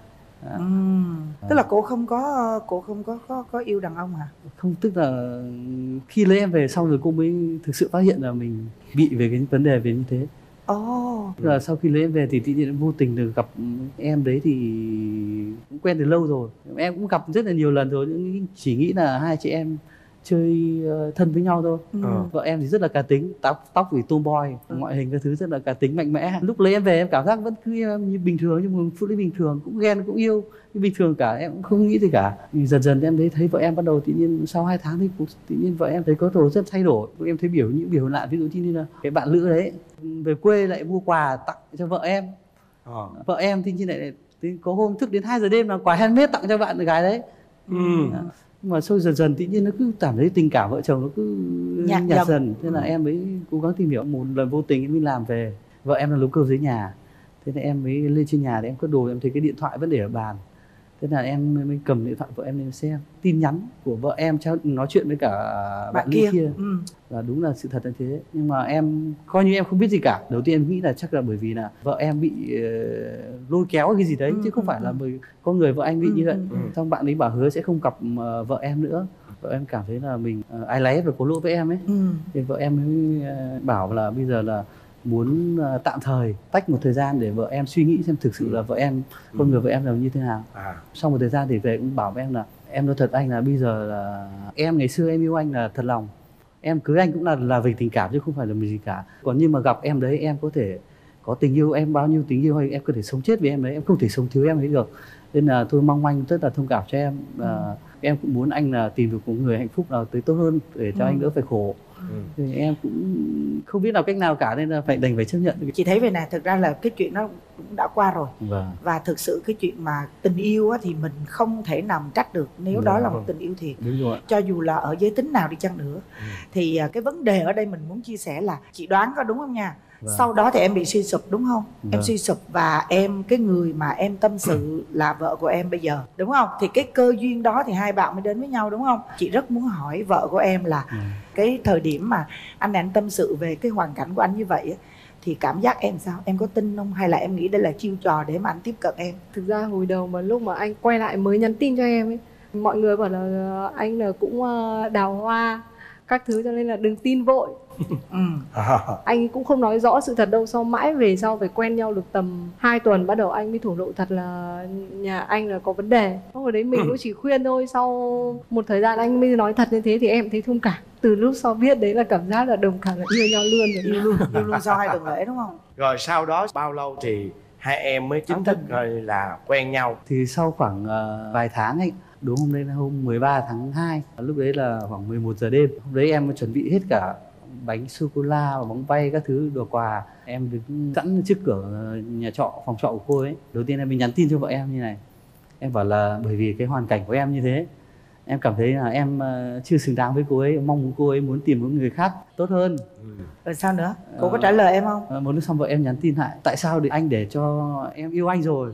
Tức là cô không có yêu đàn ông hả? Không, tức là khi lấy em về xong rồi cô mới thực sự phát hiện là mình bị về cái vấn đề về như thế. Tức là sau khi lấy em về thì tự nhiên vô tình được gặp em đấy thì cũng quen từ lâu rồi. Em cũng gặp rất là nhiều lần rồi, nhưng chỉ nghĩ là hai chị em chơi thân với nhau thôi. Vợ em thì rất là cá tính, tóc thì tomboy, ngoại hình các thứ rất là cá tính mạnh mẽ. Lúc lấy em về em cảm giác vẫn cứ như bình thường, nhưng mà phụ nữ bình thường, cũng ghen cũng yêu như bình thường cả, em cũng không nghĩ gì cả. Thì dần dần em thấy vợ em bắt đầu tự nhiên sau 2 tháng thì tự nhiên vợ em thấy có đồ rất thay đổi. Em thấy những biểu hiện lạ, ví dụ như là cái bạn nữ đấy về quê lại mua quà tặng cho vợ em. Vợ em thì như lại có hôm thức đến 2 giờ đêm là quà handmade tặng cho bạn gái đấy. Mà sau dần dần tự nhiên nó cứ cảm thấy tình cảm vợ chồng nó cứ nhạt dần. Thế là em mới cố gắng tìm hiểu. Một lần vô tình em đi làm về, vợ em là nấu cơm dưới nhà, thế là em mới lên trên nhà để em cất đồ, em thấy cái điện thoại vẫn để ở bàn. Thế là em mới cầm điện thoại vợ em lên xem tin nhắn của vợ em nói chuyện với cả bạn kia. Và đúng là sự thật như thế, nhưng mà em coi như em không biết gì cả. Đầu tiên em nghĩ là chắc là bởi vì là vợ em bị lôi kéo cái gì đấy, chứ không phải là bởi con người vợ anh bị như vậy. Xong bạn ấy bảo hứa sẽ không gặp vợ em nữa. Vợ em cảm thấy là mình ái náy và có lỗi với em ấy. Thì vợ em mới bảo là bây giờ là muốn tạm thời tách một thời gian để vợ em suy nghĩ xem thực sự là vợ em, con người vợ em là như thế nào. Sau một thời gian thì về cũng bảo với em là em nói thật anh là bây giờ là em ngày xưa em yêu anh là thật lòng, em cưới anh cũng là vì tình cảm chứ không phải là vì gì cả. Còn nhưng mà gặp em đấy em có thể có tình yêu, em bao nhiêu tình yêu hay em có thể sống chết với em đấy, em không thể sống thiếu em ấy được. Nên là tôi mong anh rất là thông cảm cho em. Em cũng muốn anh là tìm được một người hạnh phúc nào tới tốt hơn để cho anh đỡ phải khổ. Thì em cũng không biết làm cách nào cả, nên là đành phải chấp nhận. Chị thấy về này, thực ra là cái chuyện nó cũng đã qua rồi. Và thực sự cái chuyện mà tình yêu á, thì mình không thể nào trách được nếu đó là một tình yêu thiệt. Cho dù là ở giới tính nào đi chăng nữa. Thì cái vấn đề ở đây mình muốn chia sẻ là chị đoán có đúng không nha? Sau đó thì em bị suy sụp đúng không? Em suy sụp và cái người mà em tâm sự là vợ của em bây giờ, đúng không? Thì cái cơ duyên đó thì hai bạn mới đến với nhau đúng không? Chị rất muốn hỏi vợ của em là cái thời điểm mà anh tâm sự về cái hoàn cảnh của anh như vậy á, thì cảm giác em sao? Em có tin không? Hay là em nghĩ đây là chiêu trò để mà anh tiếp cận em? Thực ra hồi đầu mà lúc mà anh quay lại mới nhắn tin cho em ấy, mọi người bảo là anh là cũng đào hoa các thứ, cho nên là đừng tin vội. Anh cũng không nói rõ sự thật đâu. Sau mãi về sau phải quen nhau được tầm 2 tuần bắt đầu anh mới thổ lộ thật là nhà anh là có vấn đề. Hồi đấy mình cũng chỉ khuyên thôi. Sau một thời gian anh mới nói thật như thế thì em thấy thông cảm. Từ lúc sau biết đấy là cảm giác là đồng cảm, là yêu nhau luôn rồi. Yêu luôn sau 2 tuần lễ đúng không? Rồi sau đó bao lâu thì hai em mới chính thức rồi là quen nhau? Thì sau khoảng vài tháng ấy, đúng hôm nay là hôm 13 tháng 2, lúc đấy là khoảng 11 giờ đêm. Hôm đấy em chuẩn bị hết cả bánh sô-cô-la và bóng bay các thứ đồ quà. Em đứng sẵn trước cửa nhà trọ, phòng trọ của cô ấy. Đầu tiên em mới nhắn tin cho vợ em như này. Em bảo là bởi vì cái hoàn cảnh của em như thế, em cảm thấy là em chưa xứng đáng với cô ấy, mong muốn cô ấy muốn tìm một người khác tốt hơn. Rồi sao nữa? Cô có trả lời em không? Một lúc xong vợ em nhắn tin lại, tại sao để anh để cho em yêu anh rồi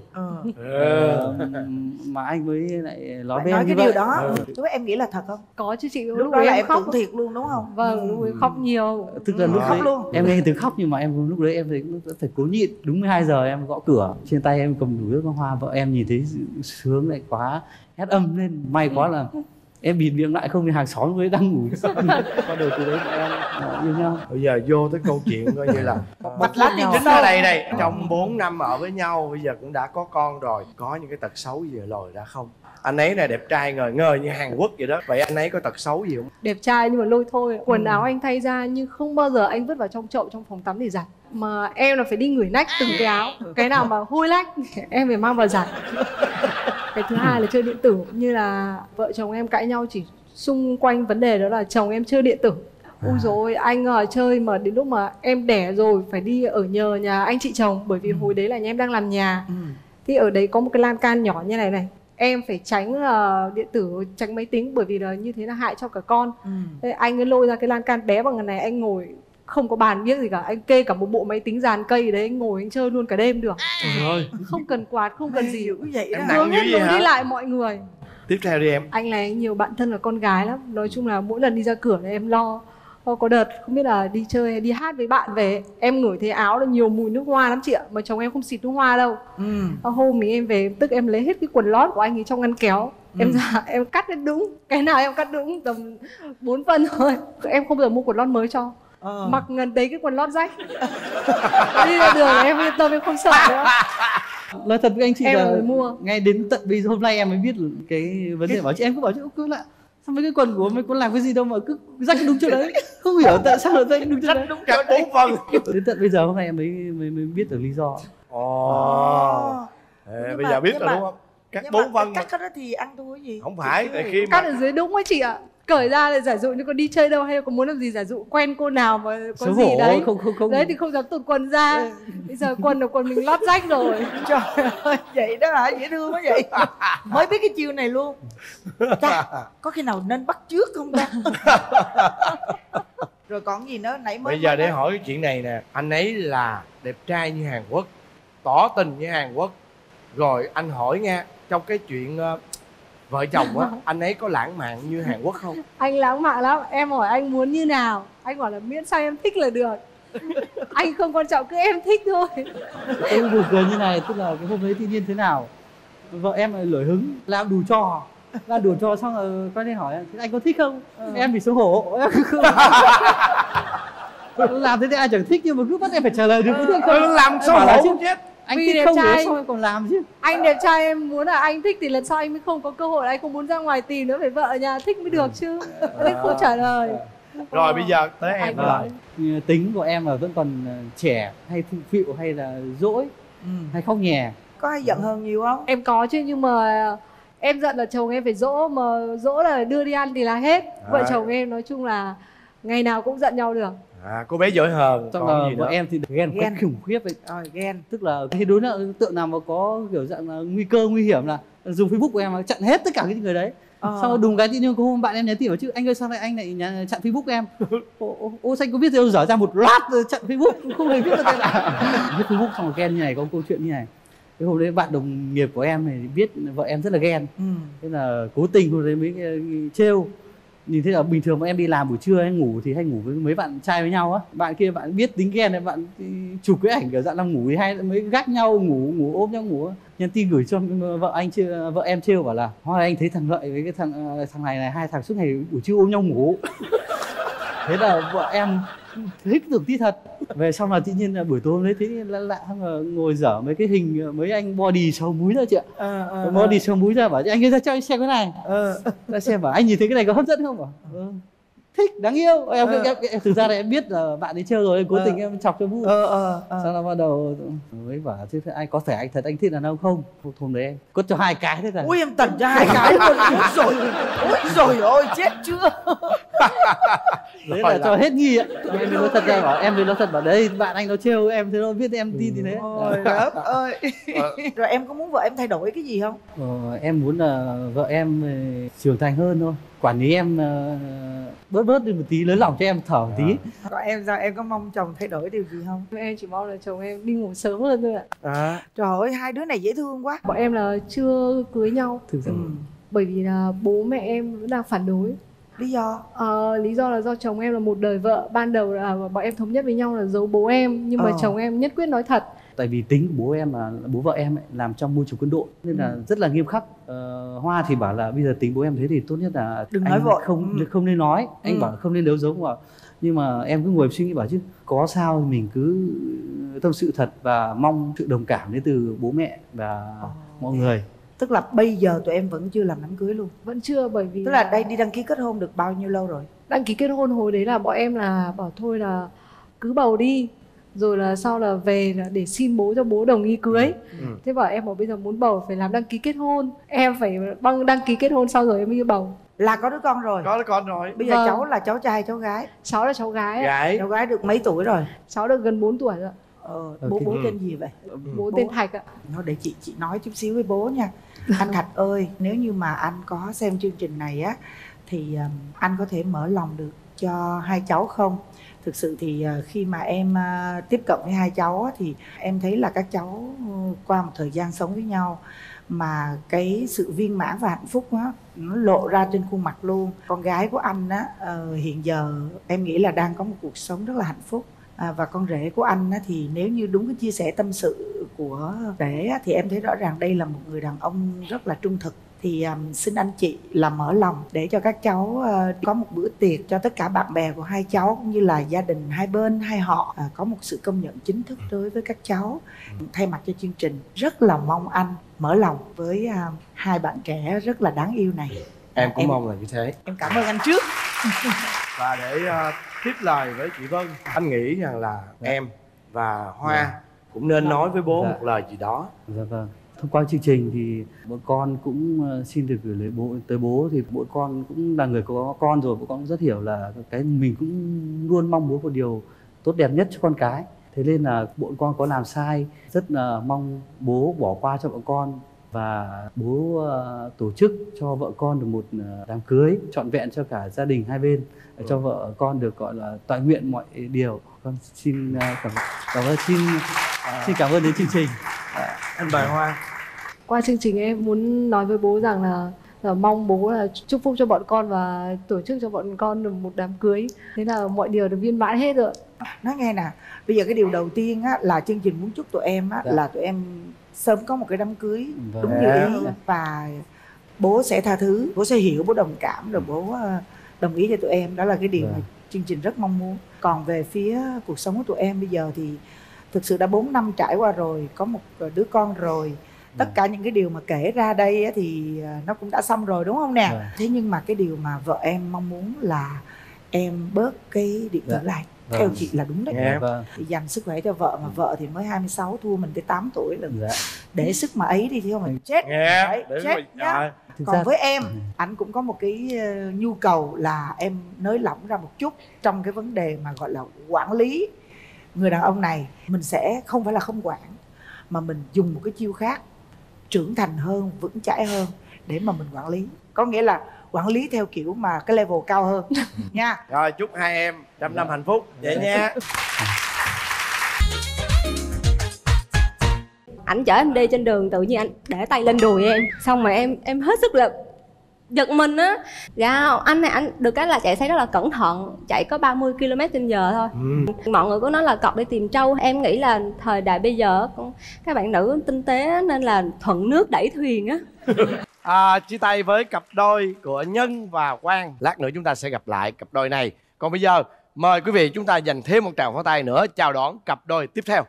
mà anh mới lại nói với em như cái vậy. Điều đó lúc em nghĩ là thật không? Có chứ chị. Lúc đó là em khóc thiệt luôn đúng không? Vâng, lúc ấy khóc nhiều. Tức là lúc khóc đấy luôn. Em nghe tiếng khóc nhưng mà em lúc đấy em thấy phải cố nhịn. Đúng 12 giờ em gõ cửa, trên tay em cầm đủ nước hoa, vợ em nhìn thấy sướng lại quá, hét âm lên. May quá là em bịt miệng lại, không thì hàng xóm mới đang ngủ. Bắt đầu từ đấy em yêu nhau. Bây giờ vô tới câu chuyện coi như là Bạch lát nhau. Chính ở đây này, trong 4 năm ở với nhau, bây giờ cũng đã có con rồi, có những cái tật xấu gì lòi ra không? Anh ấy là đẹp trai ngời ngời như Hàn Quốc vậy đó, vậy anh ấy có tật xấu gì không? Đẹp trai nhưng mà lôi thôi. Quần áo anh thay ra nhưng không bao giờ anh vứt vào trong chậu trong phòng tắm để giặt, mà em là phải đi ngửi nách từng cái áo, cái nào mà hôi lách em phải mang vào giặt. Cái thứ hai là chơi điện tử, như là vợ chồng em cãi nhau chỉ xung quanh vấn đề đó là chồng em chơi điện tử. Ui dồi ôi, anh chơi mà đến lúc mà em đẻ rồi phải đi ở nhờ nhà anh chị chồng, bởi vì hồi đấy là nhà em đang làm nhà. Thì ở đấy có một cái lan can nhỏ như này này, em phải tránh điện tử, tránh máy tính, bởi vì là như thế là hại cho cả con. Thế anh ấy lôi ra cái lan can bé bằng cái này, anh ngồi không có bàn biết gì cả, anh kê cả một bộ máy tính dàn cây đấy, anh ngồi anh chơi luôn cả đêm được. Không cần quạt, không cần gì. Vậy đó. Hướng hết lối đi lại mọi người. Tiếp theo đi em. Anh này nhiều bạn thân là con gái lắm, nói chung là mỗi lần đi ra cửa là em lo. Có đợt không biết là đi chơi hay đi hát với bạn về, em ngửi thấy áo là nhiều mùi nước hoa lắm chị ạ, mà chồng em không xịt nước hoa đâu. Hôm mình em về tức em lấy hết cái quần lót của anh ấy trong ngăn kéo, em ra em cắt hết đúng, cái nào em cắt đúng tầm 4 phân thôi. Em không bao giờ mua quần lót mới cho. Mặc gần đấy cái quần lót rách. Đi ra đường em yên tâm, em không sợ nữa. Nói thật với anh chị em là mua. ngay đến tận bây giờ hôm nay em mới biết cái vấn đề, bảo chị em cứ bảo chứ cứ lại sao mấy cái quần của mấy con làm cái gì đâu mà cứ rách đúng chỗ đấy, không hiểu tại sao lại rách đúng chỗ đấy, đúng cả 4 phần. Đến tận bây giờ hôm nay em mới biết được lý do. Bây giờ biết rồi đúng không? Cắt 4 phân. Cắt cái đó thì ăn thua cái gì? Không phải, tại khi mà cắt ở dưới đúng ấy chị ạ. Cởi ra là giả dụ như con đi chơi đâu hay có muốn làm gì, giả dụ quen cô nào mà có xấu gì hổ, đấy không đấy thì không dám tụt quần ra. Bây giờ quần là quần mình lót rách rồi. Trời ơi, vậy đó hả? Dễ thương quá vậy. Mới biết cái chiêu này luôn. Chà, có khi nào nên bắt chước không ta? Rồi còn gì nữa nãy mới. Bây giờ để hỏi cái chuyện này nè, anh ấy là đẹp trai như Hàn Quốc, tỏ tình như Hàn Quốc, rồi anh hỏi nha, trong cái chuyện vợ chồng á, anh ấy có lãng mạn như Hàn Quốc không? Anh lãng mạn lắm, em hỏi anh muốn như nào, anh bảo là miễn sao em thích là được. Anh không quan trọng, cứ em thích thôi. Em buồn cười như này, tức là cái hôm đấy tự nhiên thế nào vợ em lại nổi hứng làm đủ trò xong rồi quay lên hỏi anh có thích không? Em bị xấu hổ, em làm thế thì ai chẳng thích, nhưng mà cứ bắt em phải trả lời được có thích không? Làm xấu hổ chứ chết. Anh thích không nữa sao em còn làm chứ? Anh đẹp trai, em muốn là anh thích thì lần sau anh mới không có cơ hội, anh không muốn ra ngoài tìm nữa, phải vợ ở nhà thích mới được chứ. Anh không trả lời. Rồi bây giờ tới em rồi. Tính của em là vẫn còn trẻ, hay phụng phịu, hay là dỗi, hay khóc nhè. Có hay giận hơn nhiều không? Em có chứ, nhưng mà em giận là chồng em phải dỗ, mà dỗ là đưa đi ăn thì là hết. Vợ chồng em nói chung là ngày nào cũng giận nhau được. Cô bé giỏi hờn. Trong là vợ em thì ghen quá khủng khiếp ấy. Ghen. Tức là khi đối tượng nào mà có kiểu dạng là nguy cơ nguy hiểm là dùng Facebook của em mà chặn hết tất cả những người đấy. Sau đó đùng cái tự nhiên có hôm bạn em nhắn tin bảo chứ anh ơi sao lại anh lại chặn Facebook em. Ô xanh có biết gì đâu, dở ra một loạt chặn Facebook, không hề biết là cái nào. Biết Facebook xong rồi ghen như này, có một câu chuyện như này. Cái hôm đấy bạn đồng nghiệp của em này biết vợ em rất là ghen, thế là cố tình hôm đấy mới trêu. Nhìn thấy là bình thường mà em đi làm buổi trưa em ngủ thì hay ngủ với mấy bạn trai với nhau á, bạn kia bạn biết tính ghen này, bạn chụp cái ảnh kiểu dạng đang ngủ thì hay mới gác nhau ngủ ôm nhau ngủ, nhắn tin gửi cho vợ em trêu bảo là thôi anh thấy thằng Lợi với cái thằng này hai thằng suốt ngày buổi trưa ôm nhau ngủ. Thế là vợ em thích tưởng tí thật. Về xong là tự nhiên là buổi tối hôm đấy thấy lạ ngồi dở mấy cái hình mấy anh body xấu múi ra chị ạ. Body xấu múi ra bảo anh ơi ra cho anh xem cái này. Ra xem bảo anh nhìn thấy cái này có hấp dẫn không? Bảo thích, đáng yêu. Em thực ra là em biết là bạn ấy chơi rồi, em cố tình em chọc cho vui. Sau đó bắt đầu mới bảo chứ ai có phải anh thật anh thích đàn ông không? Hôm đấy em cốt cho 2 cái thế là. Ui em tần cho 2 cái luôn. Ôi rồi ôi chết chưa. Đấy là cho hết nghi ạ. Em mới nói thật ra bảo em mới nói thật bảo đấy bạn anh nó trêu em, thế nó biết em tin thì thế. Ôi đất ơi. Rồi em có muốn vợ em thay đổi cái gì không? Em muốn là vợ em trưởng thành hơn thôi, quản lý em bớt đi một tí, lớn lòng cho em thở một tí. Còn em sao, em có mong chồng thay đổi điều gì không? Em chỉ mong là chồng em đi ngủ sớm hơn thôi ạ. Trời ơi hai đứa này dễ thương quá. Bọn em là chưa cưới nhau. Thực sự bởi vì là bố mẹ em vẫn đang phản đối. Lý do? Lý do là do chồng em là một đời vợ. Ban đầu là bọn em thống nhất với nhau là giấu bố em, nhưng mà chồng em nhất quyết nói thật. Tại vì tính của bố em là bố vợ em ấy, làm trong môi trường quân đội nên là rất là nghiêm khắc. Hoa thì bảo là bây giờ tính bố em thế thì tốt nhất là đừng anh nói vội, không nên nói. Anh bảo không nên đấu giấu vào. Nhưng mà em cứ ngồi suy nghĩ bảo chứ có sao thì mình cứ tâm sự thật và mong sự đồng cảm đến từ bố mẹ và mọi người. Tức là bây giờ tụi em vẫn chưa làm đám cưới luôn? Vẫn chưa, bởi vì tức là đây đi đăng ký kết hôn được bao nhiêu lâu rồi? Đăng ký kết hôn hồi đấy là bọn em là bảo thôi là cứ bầu đi, rồi là sau là về là để xin bố cho bố đồng ý cưới. Thế bảo em bảo bây giờ muốn bầu phải làm đăng ký kết hôn, em phải đăng ký kết hôn sau rồi em mới bầu. Là có đứa con rồi? Có đứa con rồi. Bây giờ cháu là cháu trai hay cháu gái? Cháu là cháu gái. Cháu gái được mấy tuổi rồi? Cháu được gần 4 tuổi rồi. Bố tên gì vậy? Bố tên Thạch ạ. Nó để chị nói chút xíu với bố nha. Anh Thạch ơi, nếu như mà anh có xem chương trình này á thì anh có thể mở lòng được cho hai cháu không? Thực sự thì khi mà em tiếp cận với hai cháu á, thì em thấy là các cháu qua một thời gian sống với nhau mà cái sự viên mãn và hạnh phúc á nó lộ ra trên khuôn mặt luôn. Con gái của anh á hiện giờ em nghĩ là đang có một cuộc sống rất là hạnh phúc. Và con rể của anh á, thì nếu như đúng cái chia sẻ tâm sự của rể á, thì em thấy rõ ràng đây là một người đàn ông rất là trung thực. Thì xin anh chị là mở lòng để cho các cháu có một bữa tiệc cho tất cả bạn bè của hai cháu cũng như là gia đình hai bên hai họ có một sự công nhận chính thức đối với các cháu. Thay mặt cho chương trình rất là mong anh mở lòng với hai bạn trẻ rất là đáng yêu này. Em cũng mong là như thế. Em cảm ơn anh trước. Và để tiếp lời với chị Vân, anh nghĩ rằng là em và Hoa cũng nên nói với bố một lời gì đó. Dạ vâng. Thông qua chương trình thì bọn con cũng xin được gửi lời tới bố. Thì mỗi con cũng là người có con rồi, bọn con cũng rất hiểu là cái mình cũng luôn mong muốn một điều tốt đẹp nhất cho con cái. Thế nên là bọn con có làm sai rất là mong bố bỏ qua cho bọn con và bố tổ chức cho vợ con được một đám cưới trọn vẹn cho cả gia đình hai bên, cho vợ con được gọi là toại nguyện mọi điều. Con xin xin cảm ơn đến chương trình. Anh Bài Hoa. Qua chương trình em muốn nói với bố rằng là mong bố là chúc phúc cho bọn con và tổ chức cho bọn con được một đám cưới. Thế là mọi điều được viên mãn hết rồi. Nói nghe nè, bây giờ cái điều đầu tiên á, là chương trình muốn chúc tụi em á, là tụi em sớm có một cái đám cưới đúng như ý. Và bố sẽ tha thứ, bố sẽ hiểu, bố đồng cảm, rồi bố đồng ý cho tụi em. Đó là cái điều mà chương trình rất mong muốn. Còn về phía cuộc sống của tụi em bây giờ thì thực sự đã 4 năm trải qua rồi, có một đứa con rồi. Tất cả những cái điều mà kể ra đây thì nó cũng đã xong rồi đúng không nè? Thế nhưng mà cái điều mà vợ em mong muốn là em bớt cái điện tử lại. Theo chị là đúng đấy. Thì dành sức khỏe cho vợ, mà vợ thì mới 26, thua mình tới 8 tuổi lần. Để sức mà ấy đi thì không mình chết. Chết nhá. Còn với em, anh cũng có một cái nhu cầu là em nới lỏng ra một chút trong cái vấn đề mà gọi là quản lý người đàn ông này. Mình sẽ không phải là không quản, mà mình dùng một cái chiêu khác, trưởng thành hơn, vững chãi hơn để mà mình quản lý. Có nghĩa là quản lý theo kiểu mà cái level cao hơn nha. Rồi chúc hai em trăm năm hạnh phúc vậy nha. Ảnh chở em đi trên đường, tự nhiên anh để tay lên đùi em, xong rồi em hết sức là giật mình á. Anh này anh được cái là chạy xe rất là cẩn thận, chạy có 30 km/h thôi. Mọi người có nói là cọp để tìm trâu. Em nghĩ là thời đại bây giờ các bạn nữ tinh tế nên là thuận nước đẩy thuyền á. Chia tay với cặp đôi của Nhân và Quang. Lát nữa chúng ta sẽ gặp lại cặp đôi này. Còn bây giờ mời quý vị chúng ta dành thêm một tràng pháo tay nữa chào đón cặp đôi tiếp theo.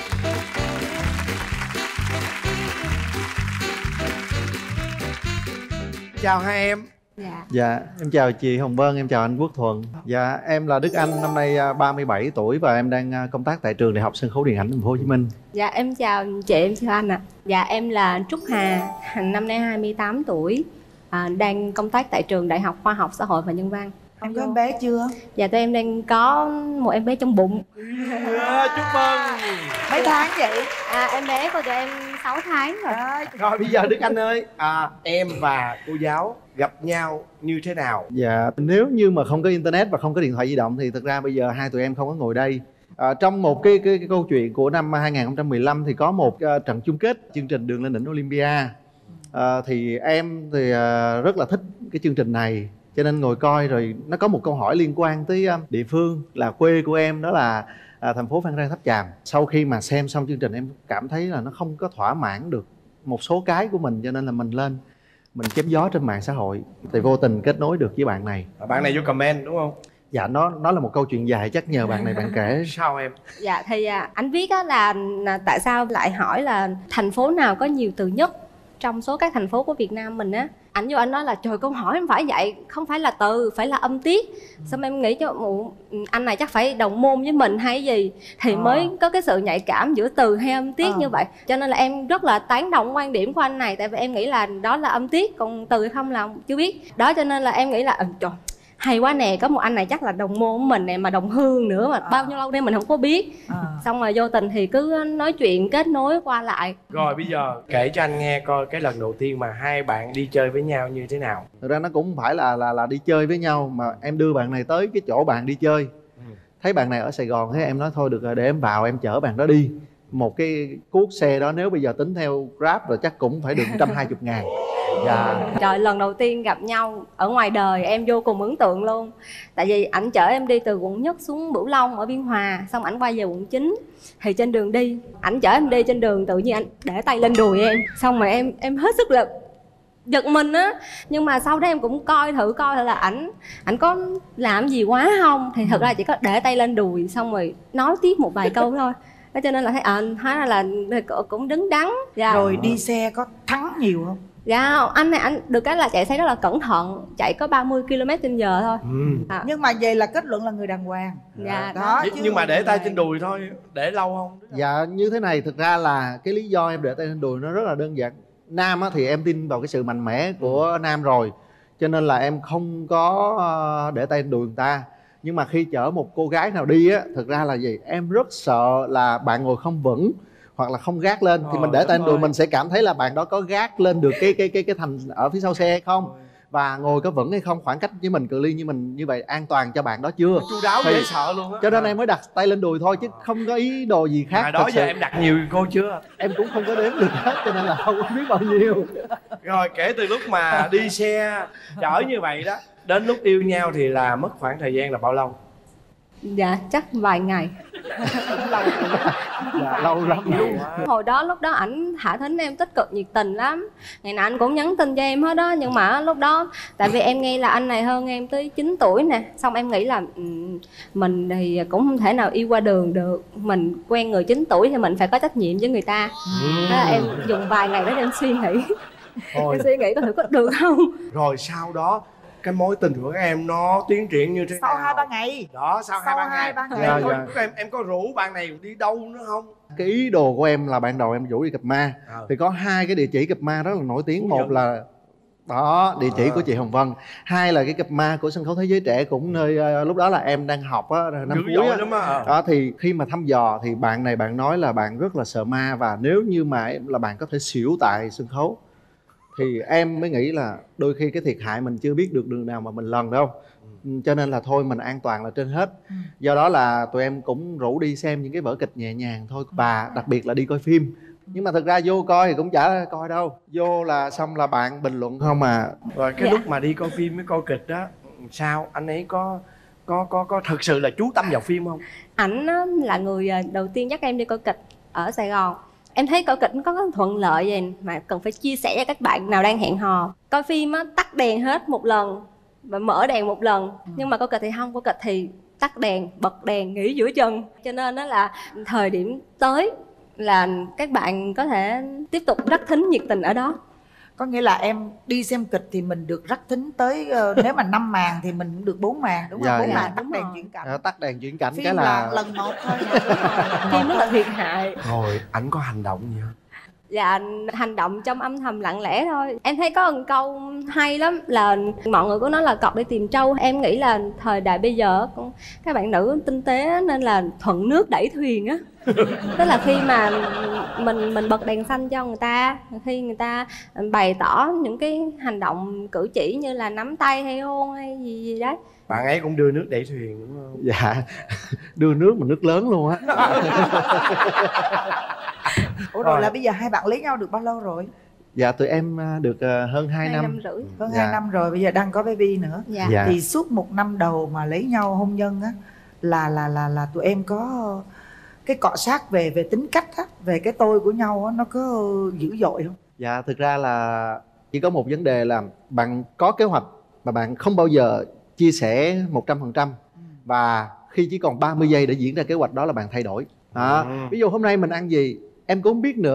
Chào hai em. Dạ, em chào chị Hồng Vân, em chào anh Quốc Thuận. Dạ, em là Đức Anh, năm nay 37 tuổi và em đang công tác tại trường Đại học Sân khấu Điện ảnh Thành phố Hồ Chí Minh. Dạ, em chào chị, em chào anh ạ. Dạ, em là Trúc Hà, năm nay 28 tuổi, đang công tác tại trường Đại học Khoa học Xã hội và Nhân văn. Em có em bé chưa? Dạ, tụi em đang có một em bé trong bụng. Chúc mừng. Mấy tháng vậy? Em bé của tụi em 6 tháng rồi. Rồi bây giờ Đức Anh ơi, em và cô giáo gặp nhau như thế nào? Dạ, nếu như mà không có internet và không có điện thoại di động thì thực ra bây giờ hai tụi em không có ngồi đây. Trong một cái câu chuyện của năm 2015 thì có một trận chung kết chương trình Đường Lên Đỉnh Olympia. Thì em thì rất là thích cái chương trình này, cho nên ngồi coi rồi nó có một câu hỏi liên quan tới địa phương là quê của em, đó là thành phố Phan Rang Tháp Chàm. Sau khi mà xem xong chương trình em cảm thấy là nó không có thỏa mãn được một số cái của mình, cho nên là mình lên mình chém gió trên mạng xã hội thì vô tình kết nối được với bạn này. Bạn này vô comment đúng không? Dạ, nó là một câu chuyện dài, chắc nhờ bạn này bạn kể. Sao em? Dạ thì anh viết là tại sao lại hỏi là thành phố nào có nhiều từ nhất trong số các thành phố của Việt Nam mình á. Ảnh vô anh nói là trời, câu hỏi không phải vậy, không phải là từ, phải là âm tiết. Xong em nghĩ cho anh này chắc phải đồng môn với mình hay gì thì mới có cái sự nhạy cảm giữa từ hay âm tiết như vậy. Cho nên là em rất là tán đồng quan điểm của anh này, tại vì em nghĩ là đó là âm tiết, còn từ hay không là chưa biết. Đó cho nên là em nghĩ là trời, hay quá nè, có một anh này chắc là đồng môn của mình nè, mà đồng hương nữa, mà bao nhiêu lâu nay mình không có biết. Xong rồi vô tình thì cứ nói chuyện kết nối qua lại. Rồi bây giờ kể cho anh nghe coi cái lần đầu tiên mà hai bạn đi chơi với nhau như thế nào. Thực ra nó cũng không phải là đi chơi với nhau, mà em đưa bạn này tới cái chỗ bạn đi chơi. Thấy bạn này ở Sài Gòn, thế em nói thôi được rồi, để em vào em chở bạn đó đi. Một cái cuốc xe đó nếu bây giờ tính theo Grab rồi chắc cũng phải được 120.000. Trời, lần đầu tiên gặp nhau ở ngoài đời em vô cùng ấn tượng luôn. Tại vì ảnh chở em đi từ quận Nhất xuống Bửu Long ở Biên Hòa, xong ảnh quay về quận 9. Thì trên đường đi, ảnh chở em đi trên đường, tự nhiên ảnh để tay lên đùi em. Xong rồi em hết sức là giật mình á. Nhưng mà sau đó em cũng coi thử là ảnh có làm gì quá không. Thì thật ra chỉ có để tay lên đùi xong rồi nói tiếp một vài câu thôi. Đó, cho nên là thấy hóa ra là cũng đứng đắn. Rồi đi xe có thắng nhiều không? Dạ, anh này anh được cái là chạy xe rất là cẩn thận, chạy có 30 km/h thôi. Nhưng mà vậy là kết luận là người đàng hoàng. Dạ, đó. Nhưng mà để tay trên đùi thôi, để lâu không? Dạ như thế này, thực ra là cái lý do em để tay trên đùi nó rất là đơn giản. Nam á, thì em tin vào cái sự mạnh mẽ của nam rồi, cho nên là em không có để tay trên đùi người ta. Nhưng mà khi chở một cô gái nào đi á, thực ra là gì, em rất sợ là bạn ngồi không vững hoặc là không gác lên, thì mình để tay lên đùi mình sẽ cảm thấy là bạn đó có gác lên được cái thành ở phía sau xe hay không, và ngồi có vững hay không, khoảng cách với mình, cự ly như mình như vậy an toàn cho bạn đó chưa. Chu đáo dễ sợ luôn á. Cho nên em mới đặt tay lên đùi thôi chứ không có ý đồ gì khác. Mà đó giờ em đặt nhiều cô chưa? Em cũng không có đếm được hết, cho nên là không biết bao nhiêu. Rồi kể từ lúc mà đi xe chở như vậy đó, đến lúc yêu nhau thì là mất khoảng thời gian là bao lâu? Dạ chắc vài ngày. Dạ, lâu lắm luôn. Hồi đó lúc đó ảnh thả thính em tích cực nhiệt tình lắm, ngày nào anh cũng nhắn tin cho em hết đó. Nhưng mà lúc đó tại vì em nghe là anh này hơn em tới 9 tuổi nè, xong em nghĩ là mình thì cũng không thể nào yêu qua đường được, mình quen người 9 tuổi thì mình phải có trách nhiệm với người ta. Đó là em dùng vài ngày đó để em suy nghĩ. Em suy nghĩ có thử có được không. Rồi sau đó cái mối tình của các em nó tiến triển như thế sau nào? 2-3 ngày. Đó, sau 2-3 ngày. Em có rủ bạn này đi đâu nữa không? Cái ý đồ của em là ban đầu em rủ đi gặp ma. Thì có hai cái địa chỉ gặp ma rất là nổi tiếng. Một là đó, địa chỉ của chị Hồng Vân. Hai là cái gặp ma của sân khấu Thế Giới Trẻ, cũng nơi lúc đó là em đang học á, năm cuối á. Đó thì khi mà thăm dò thì bạn này bạn nói là bạn rất là sợ ma, và nếu như mà là bạn có thể xỉu tại sân khấu, thì em mới nghĩ là đôi khi cái thiệt hại mình chưa biết được đường nào mà mình lần đâu. Cho nên là thôi mình an toàn là trên hết. Do đó là tụi em cũng rủ đi xem những cái vở kịch nhẹ nhàng thôi, và đặc biệt là đi coi phim. Nhưng mà thực ra vô coi thì cũng chả coi đâu, vô là xong là bạn bình luận không à. Rồi cái lúc mà đi coi phim với coi kịch đó, sao anh ấy có thực sự là chú tâm vào phim không? Ảnh là người đầu tiên dắt em đi coi kịch ở Sài Gòn. Em thấy coi kịch có thuận lợi gì mà cần phải chia sẻ cho các bạn nào đang hẹn hò. Coi phim á, tắt đèn hết một lần và mở đèn một lần. Nhưng mà coi kịch thì không, coi kịch thì tắt đèn, bật đèn, nghỉ giữa chừng. Cho nên đó là thời điểm tới là các bạn có thể tiếp tục đắc thính nhiệt tình ở đó. Có nghĩa là em đi xem kịch thì mình được rắc thính tới nếu mà 5 màn thì mình cũng được 4 màn, đúng không? 4 màn tắt đèn chuyển cảnh. Tắt đèn chuyển cảnh phim cái là lần một thôi. Phim rất là thiệt hại. Rồi ảnh có hành động gì không? Dạ, hành động trong âm thầm lặng lẽ thôi. Em thấy có một câu hay lắm là mọi người có nói là cọp đi tìm trâu. Em nghĩ là thời đại bây giờ các bạn nữ tinh tế nên là thuận nước đẩy thuyền á. Tức là khi mà mình bật đèn xanh cho người ta, khi người ta bày tỏ những cái hành động cử chỉ như là nắm tay hay hôn hay gì đấy, bạn ấy cũng đưa nước đẩy thuyền đúng không? Dạ, đưa nước mà nước lớn luôn á. Ủa rồi là bây giờ hai bạn lấy nhau được bao lâu rồi? Dạ tụi em được hơn 2 năm. Hơn 2 năm rồi, bây giờ đang có baby nữa. Dạ. Thì suốt 1 năm đầu mà lấy nhau hôn nhân á là tụi em có cái cọ sát về tính cách á, về cái tôi của nhau á, nó có dữ dội không? Dạ thực ra là chỉ có một vấn đề là bạn có kế hoạch mà bạn không bao giờ chia sẻ 100%, và khi chỉ còn 30 giây để diễn ra kế hoạch đó là bạn thay đổi. Ví dụ hôm nay mình ăn gì em cũng không biết nữa,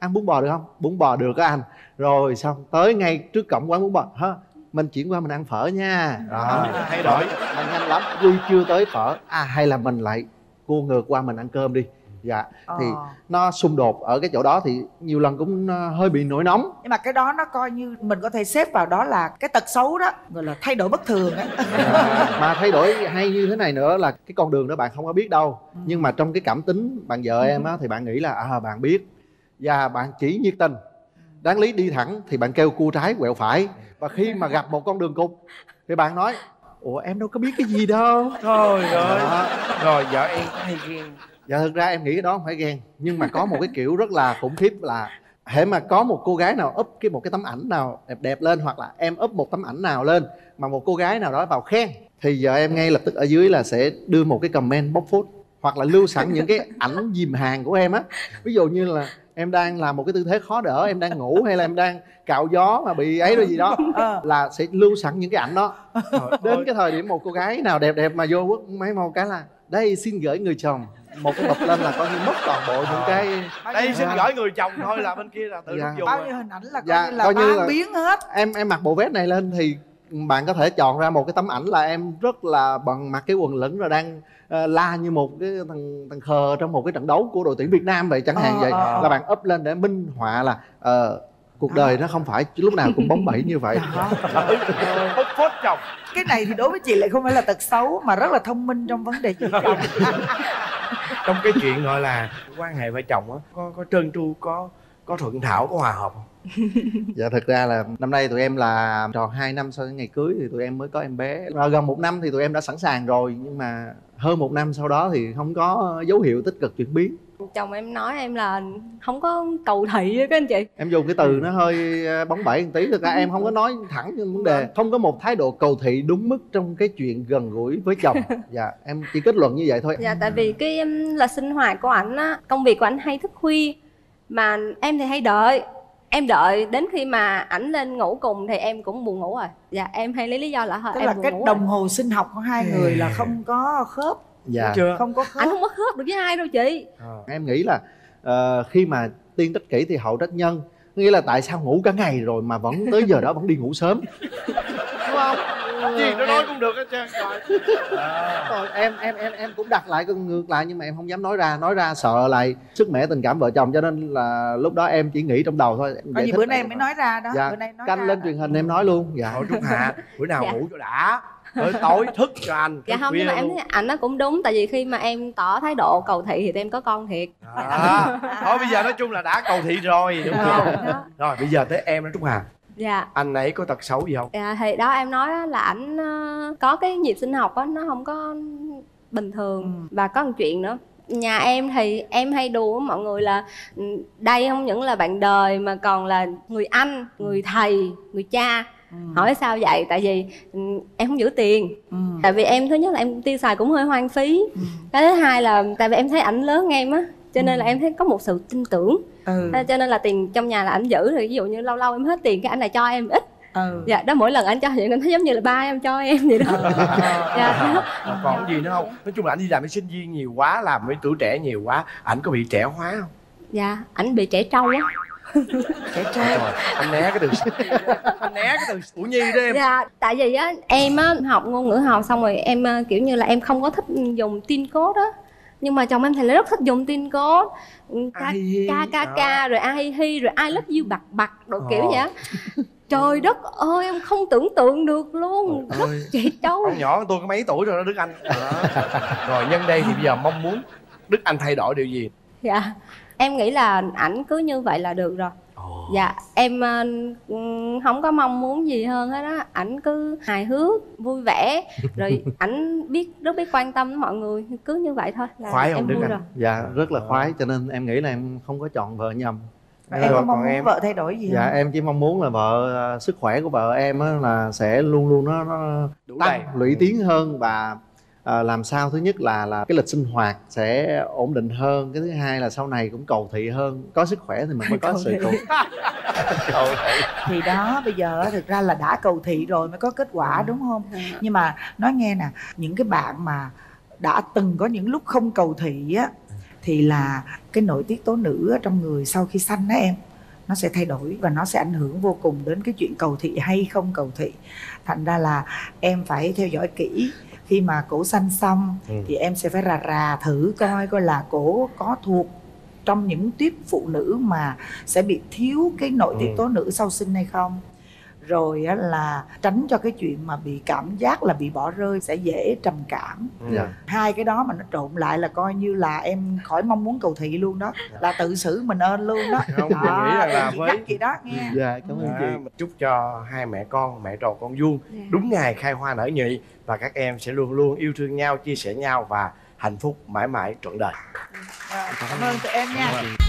ăn bún bò được không? Bún bò được á anh. Rồi xong tới ngay trước cổng quán bún bò, hả, mình chuyển qua mình ăn phở nha. Đó, thay đổi nhanh lắm. Vui chưa tới phở, hay là mình lại cua ngược qua mình ăn cơm đi. Dạ, thì nó xung đột ở cái chỗ đó thì nhiều lần cũng hơi bị nổi nóng. Nhưng mà cái đó nó coi như mình có thể xếp vào đó là cái tật xấu đó, gọi là thay đổi bất thường á. Mà thay đổi hay như thế này nữa là cái con đường đó bạn không có biết đâu. Nhưng mà trong cái cảm tính bạn vợ em á thì bạn nghĩ là bạn biết và bạn chỉ nhiệt tình. Đáng lý đi thẳng thì bạn kêu cua trái quẹo phải. Và khi mà gặp một con đường cụt thì bạn nói ủa em đâu có biết cái gì đâu. Thôi rồi. Rồi vợ em có hay ghen? Dạ thực ra em nghĩ cái đó không phải ghen. Nhưng mà có một cái kiểu rất là khủng khiếp là hễ mà có một cô gái nào up một cái tấm ảnh nào đẹp đẹp lên, hoặc là em up một tấm ảnh nào lên mà một cô gái nào đó vào khen, thì giờ em ngay lập tức ở dưới là sẽ đưa một cái comment bóc phốt, hoặc là lưu sẵn những cái ảnh dìm hàng của em á. Ví dụ như là em đang làm một cái tư thế khó đỡ, em đang ngủ hay là em đang cạo gió mà bị ấy rồi gì đó, là sẽ lưu sẵn những cái ảnh đó. Đến cái thời điểm một cô gái nào đẹp đẹp mà vô quất máy màu cái là đây xin gửi người chồng, một cái bập lên là coi như mất toàn bộ những cái đây xin gửi người chồng thôi là bên kia là tự dùng. Bao nhiêu hình ảnh là coi như là biến hết. Em mặc bộ vest này lên thì bạn có thể chọn ra một cái tấm ảnh là em rất là bằng mặc cái quần lửng rồi đang la như một cái thằng khờ trong một cái trận đấu của đội tuyển Việt Nam vậy chẳng hạn. Vậy là bạn up lên để minh họa là cuộc đời nó không phải lúc nào cũng bóng bẩy như vậy. Phốt chồng. Cái này thì đối với chị lại không phải là tật xấu mà rất là thông minh trong vấn đề giữ chồng. Trong cái chuyện gọi là quan hệ vợ chồng á, có trơn tru, có thuận thảo, có hòa hợp không? Dạ thực ra là năm nay tụi em là tròn 2 năm sau cái ngày cưới thì tụi em mới có em bé. Gần 1 năm thì tụi em đã sẵn sàng rồi, nhưng mà hơn 1 năm sau đó thì không có dấu hiệu tích cực chuyển biến. Chồng em nói em là không có cầu thị á các anh chị. Em dùng cái từ nó hơi bóng bẩy một tí. Thực ra em không có nói thẳng như vấn đề, không có một thái độ cầu thị đúng mức trong cái chuyện gần gũi với chồng. Dạ em chỉ kết luận như vậy thôi. Dạ tại vì cái là sinh hoạt của ảnh á, công việc của ảnh hay thức khuya, mà em thì hay đợi. Em đợi đến khi mà ảnh lên ngủ cùng thì em cũng buồn ngủ rồi. Dạ em hay lấy lý do là thôi tức em là buồn cái ngủ đồng rồi. hồ sinh học của hai người là không có khớp. Dạ không có khớp. Ảnh không có khớp được với ai đâu chị. Em nghĩ là khi mà tiên trách kỷ thì hậu trách nhân. Nghĩa là tại sao ngủ cả ngày rồi mà vẫn tới giờ đó vẫn đi ngủ sớm, đúng không? Gì nó nói cũng được hết trơn. Rồi em cũng đặt lại ngược lại, nhưng mà em không dám nói ra sợ lại sức mẻ tình cảm vợ chồng, cho nên là lúc đó em chỉ nghĩ trong đầu thôi. Có gì bữa nay em mới nói ra đó. Dạ, bữa nay nói canh ra lên đó. truyền hình em nói luôn. Dạ Thôi Trúc Hà, bữa nào Dạ. ngủ cho đã, tới tối thức cho anh. Dạ không, nhưng mà em thấy ảnh nó cũng đúng. Tại vì khi mà em tỏ thái độ cầu thị thì em có con thiệt. Thôi bây giờ nói chung là đã cầu thị rồi, đúng không? Rồi bây giờ tới em đó Trúc Hà. Dạ. Anh ấy có tật xấu gì không? Dạ thì đó em nói á, là ảnh có cái nhịp sinh học á, nó không có bình thường. Và có một chuyện nữa, nhà em thì em hay đùa với mọi người là đây không những là bạn đời mà còn là người anh, người thầy, người cha. Hỏi sao vậy? Tại vì em không giữ tiền. Tại vì em thứ nhất là em tiêu xài cũng hơi hoang phí. Cái thứ hai là tại vì em thấy ảnh lớn hơn em á, cho nên là em thấy có một sự tin tưởng. Cho nên là tiền trong nhà là ảnh giữ. Thì ví dụ như lâu lâu em hết tiền cái anh lại cho em ít. Dạ đó, mỗi lần anh cho vậy em thấy giống như là ba em cho em vậy đó. Dạ đó. Còn gì nữa không? Nói chung là anh đi làm với sinh viên nhiều quá, làm với tuổi trẻ nhiều quá, ảnh có bị trẻ hóa không? Dạ ảnh bị trẻ trâu á. Trẻ trâu. Anh né cái từ anh né cái từ Ủa Nhi đó em. Dạ tại vì á em á học ngôn ngữ học xong rồi em kiểu như là em không có thích dùng tin code á, nhưng mà chồng em thì lại rất thích dùng tin code, KKK rồi a hi hi rồi I love you bặt đồ kiểu vậy á. Trời đất ơi em không tưởng tượng được luôn. Rất trẻ trâu. Con nhỏ tôi có mấy tuổi rồi đó Đức Anh. Rồi nhân đây thì bây giờ mong muốn Đức Anh thay đổi điều gì? Dạ em nghĩ là ảnh cứ như vậy là được rồi. Dạ em không có mong muốn gì hơn hết á. Ảnh cứ hài hước, vui vẻ, rồi ảnh rất biết quan tâm đến mọi người. Cứ như vậy thôi là khoái em không Đức vui Anh? rồi. Dạ rất là khoái, cho nên em nghĩ là em không có chọn vợ nhầm. Em có mong muốn vợ thay đổi gì không? Dạ em chỉ mong muốn là vợ, sức khỏe của vợ em á, là sẽ luôn luôn nó tăng lũy tiến hơn, và làm sao thứ nhất là cái lịch sinh hoạt sẽ ổn định hơn, cái thứ hai là sau này cũng cầu thị hơn. Có sức khỏe thì mình mới có sự cầu thị. Thì đó bây giờ thực ra là đã cầu thị rồi mới có kết quả, đúng không? Nhưng mà nói nghe nè, những cái bạn mà đã từng có những lúc không cầu thị á thì là cái nội tiết tố nữ ở trong người sau khi sanh đó em, nó sẽ thay đổi và nó sẽ ảnh hưởng vô cùng đến cái chuyện cầu thị hay không cầu thị. Thành ra là em phải theo dõi kỹ. Khi mà cổ sanh xong thì em sẽ phải rà thử coi là cổ có thuộc trong những tiếp phụ nữ mà sẽ bị thiếu cái nội tiết tố nữ sau sinh hay không. Rồi á, là tránh cho cái chuyện mà bị cảm giác là bị bỏ rơi, sẽ dễ trầm cảm. Hai cái đó mà nó trộn lại là coi như là em khỏi mong muốn cầu thị luôn đó, là tự xử mình ơn luôn đó. Không, mình nghĩ rằng là với chị đó nghe. Dạ, cảm ơn chị. Chúc cho hai mẹ con, mẹ tròn con vuông đúng ngày khai hoa nở nhụy, và các em sẽ luôn luôn yêu thương nhau, chia sẻ nhau và hạnh phúc mãi mãi trọn đời. Cảm ơn tụi em nha.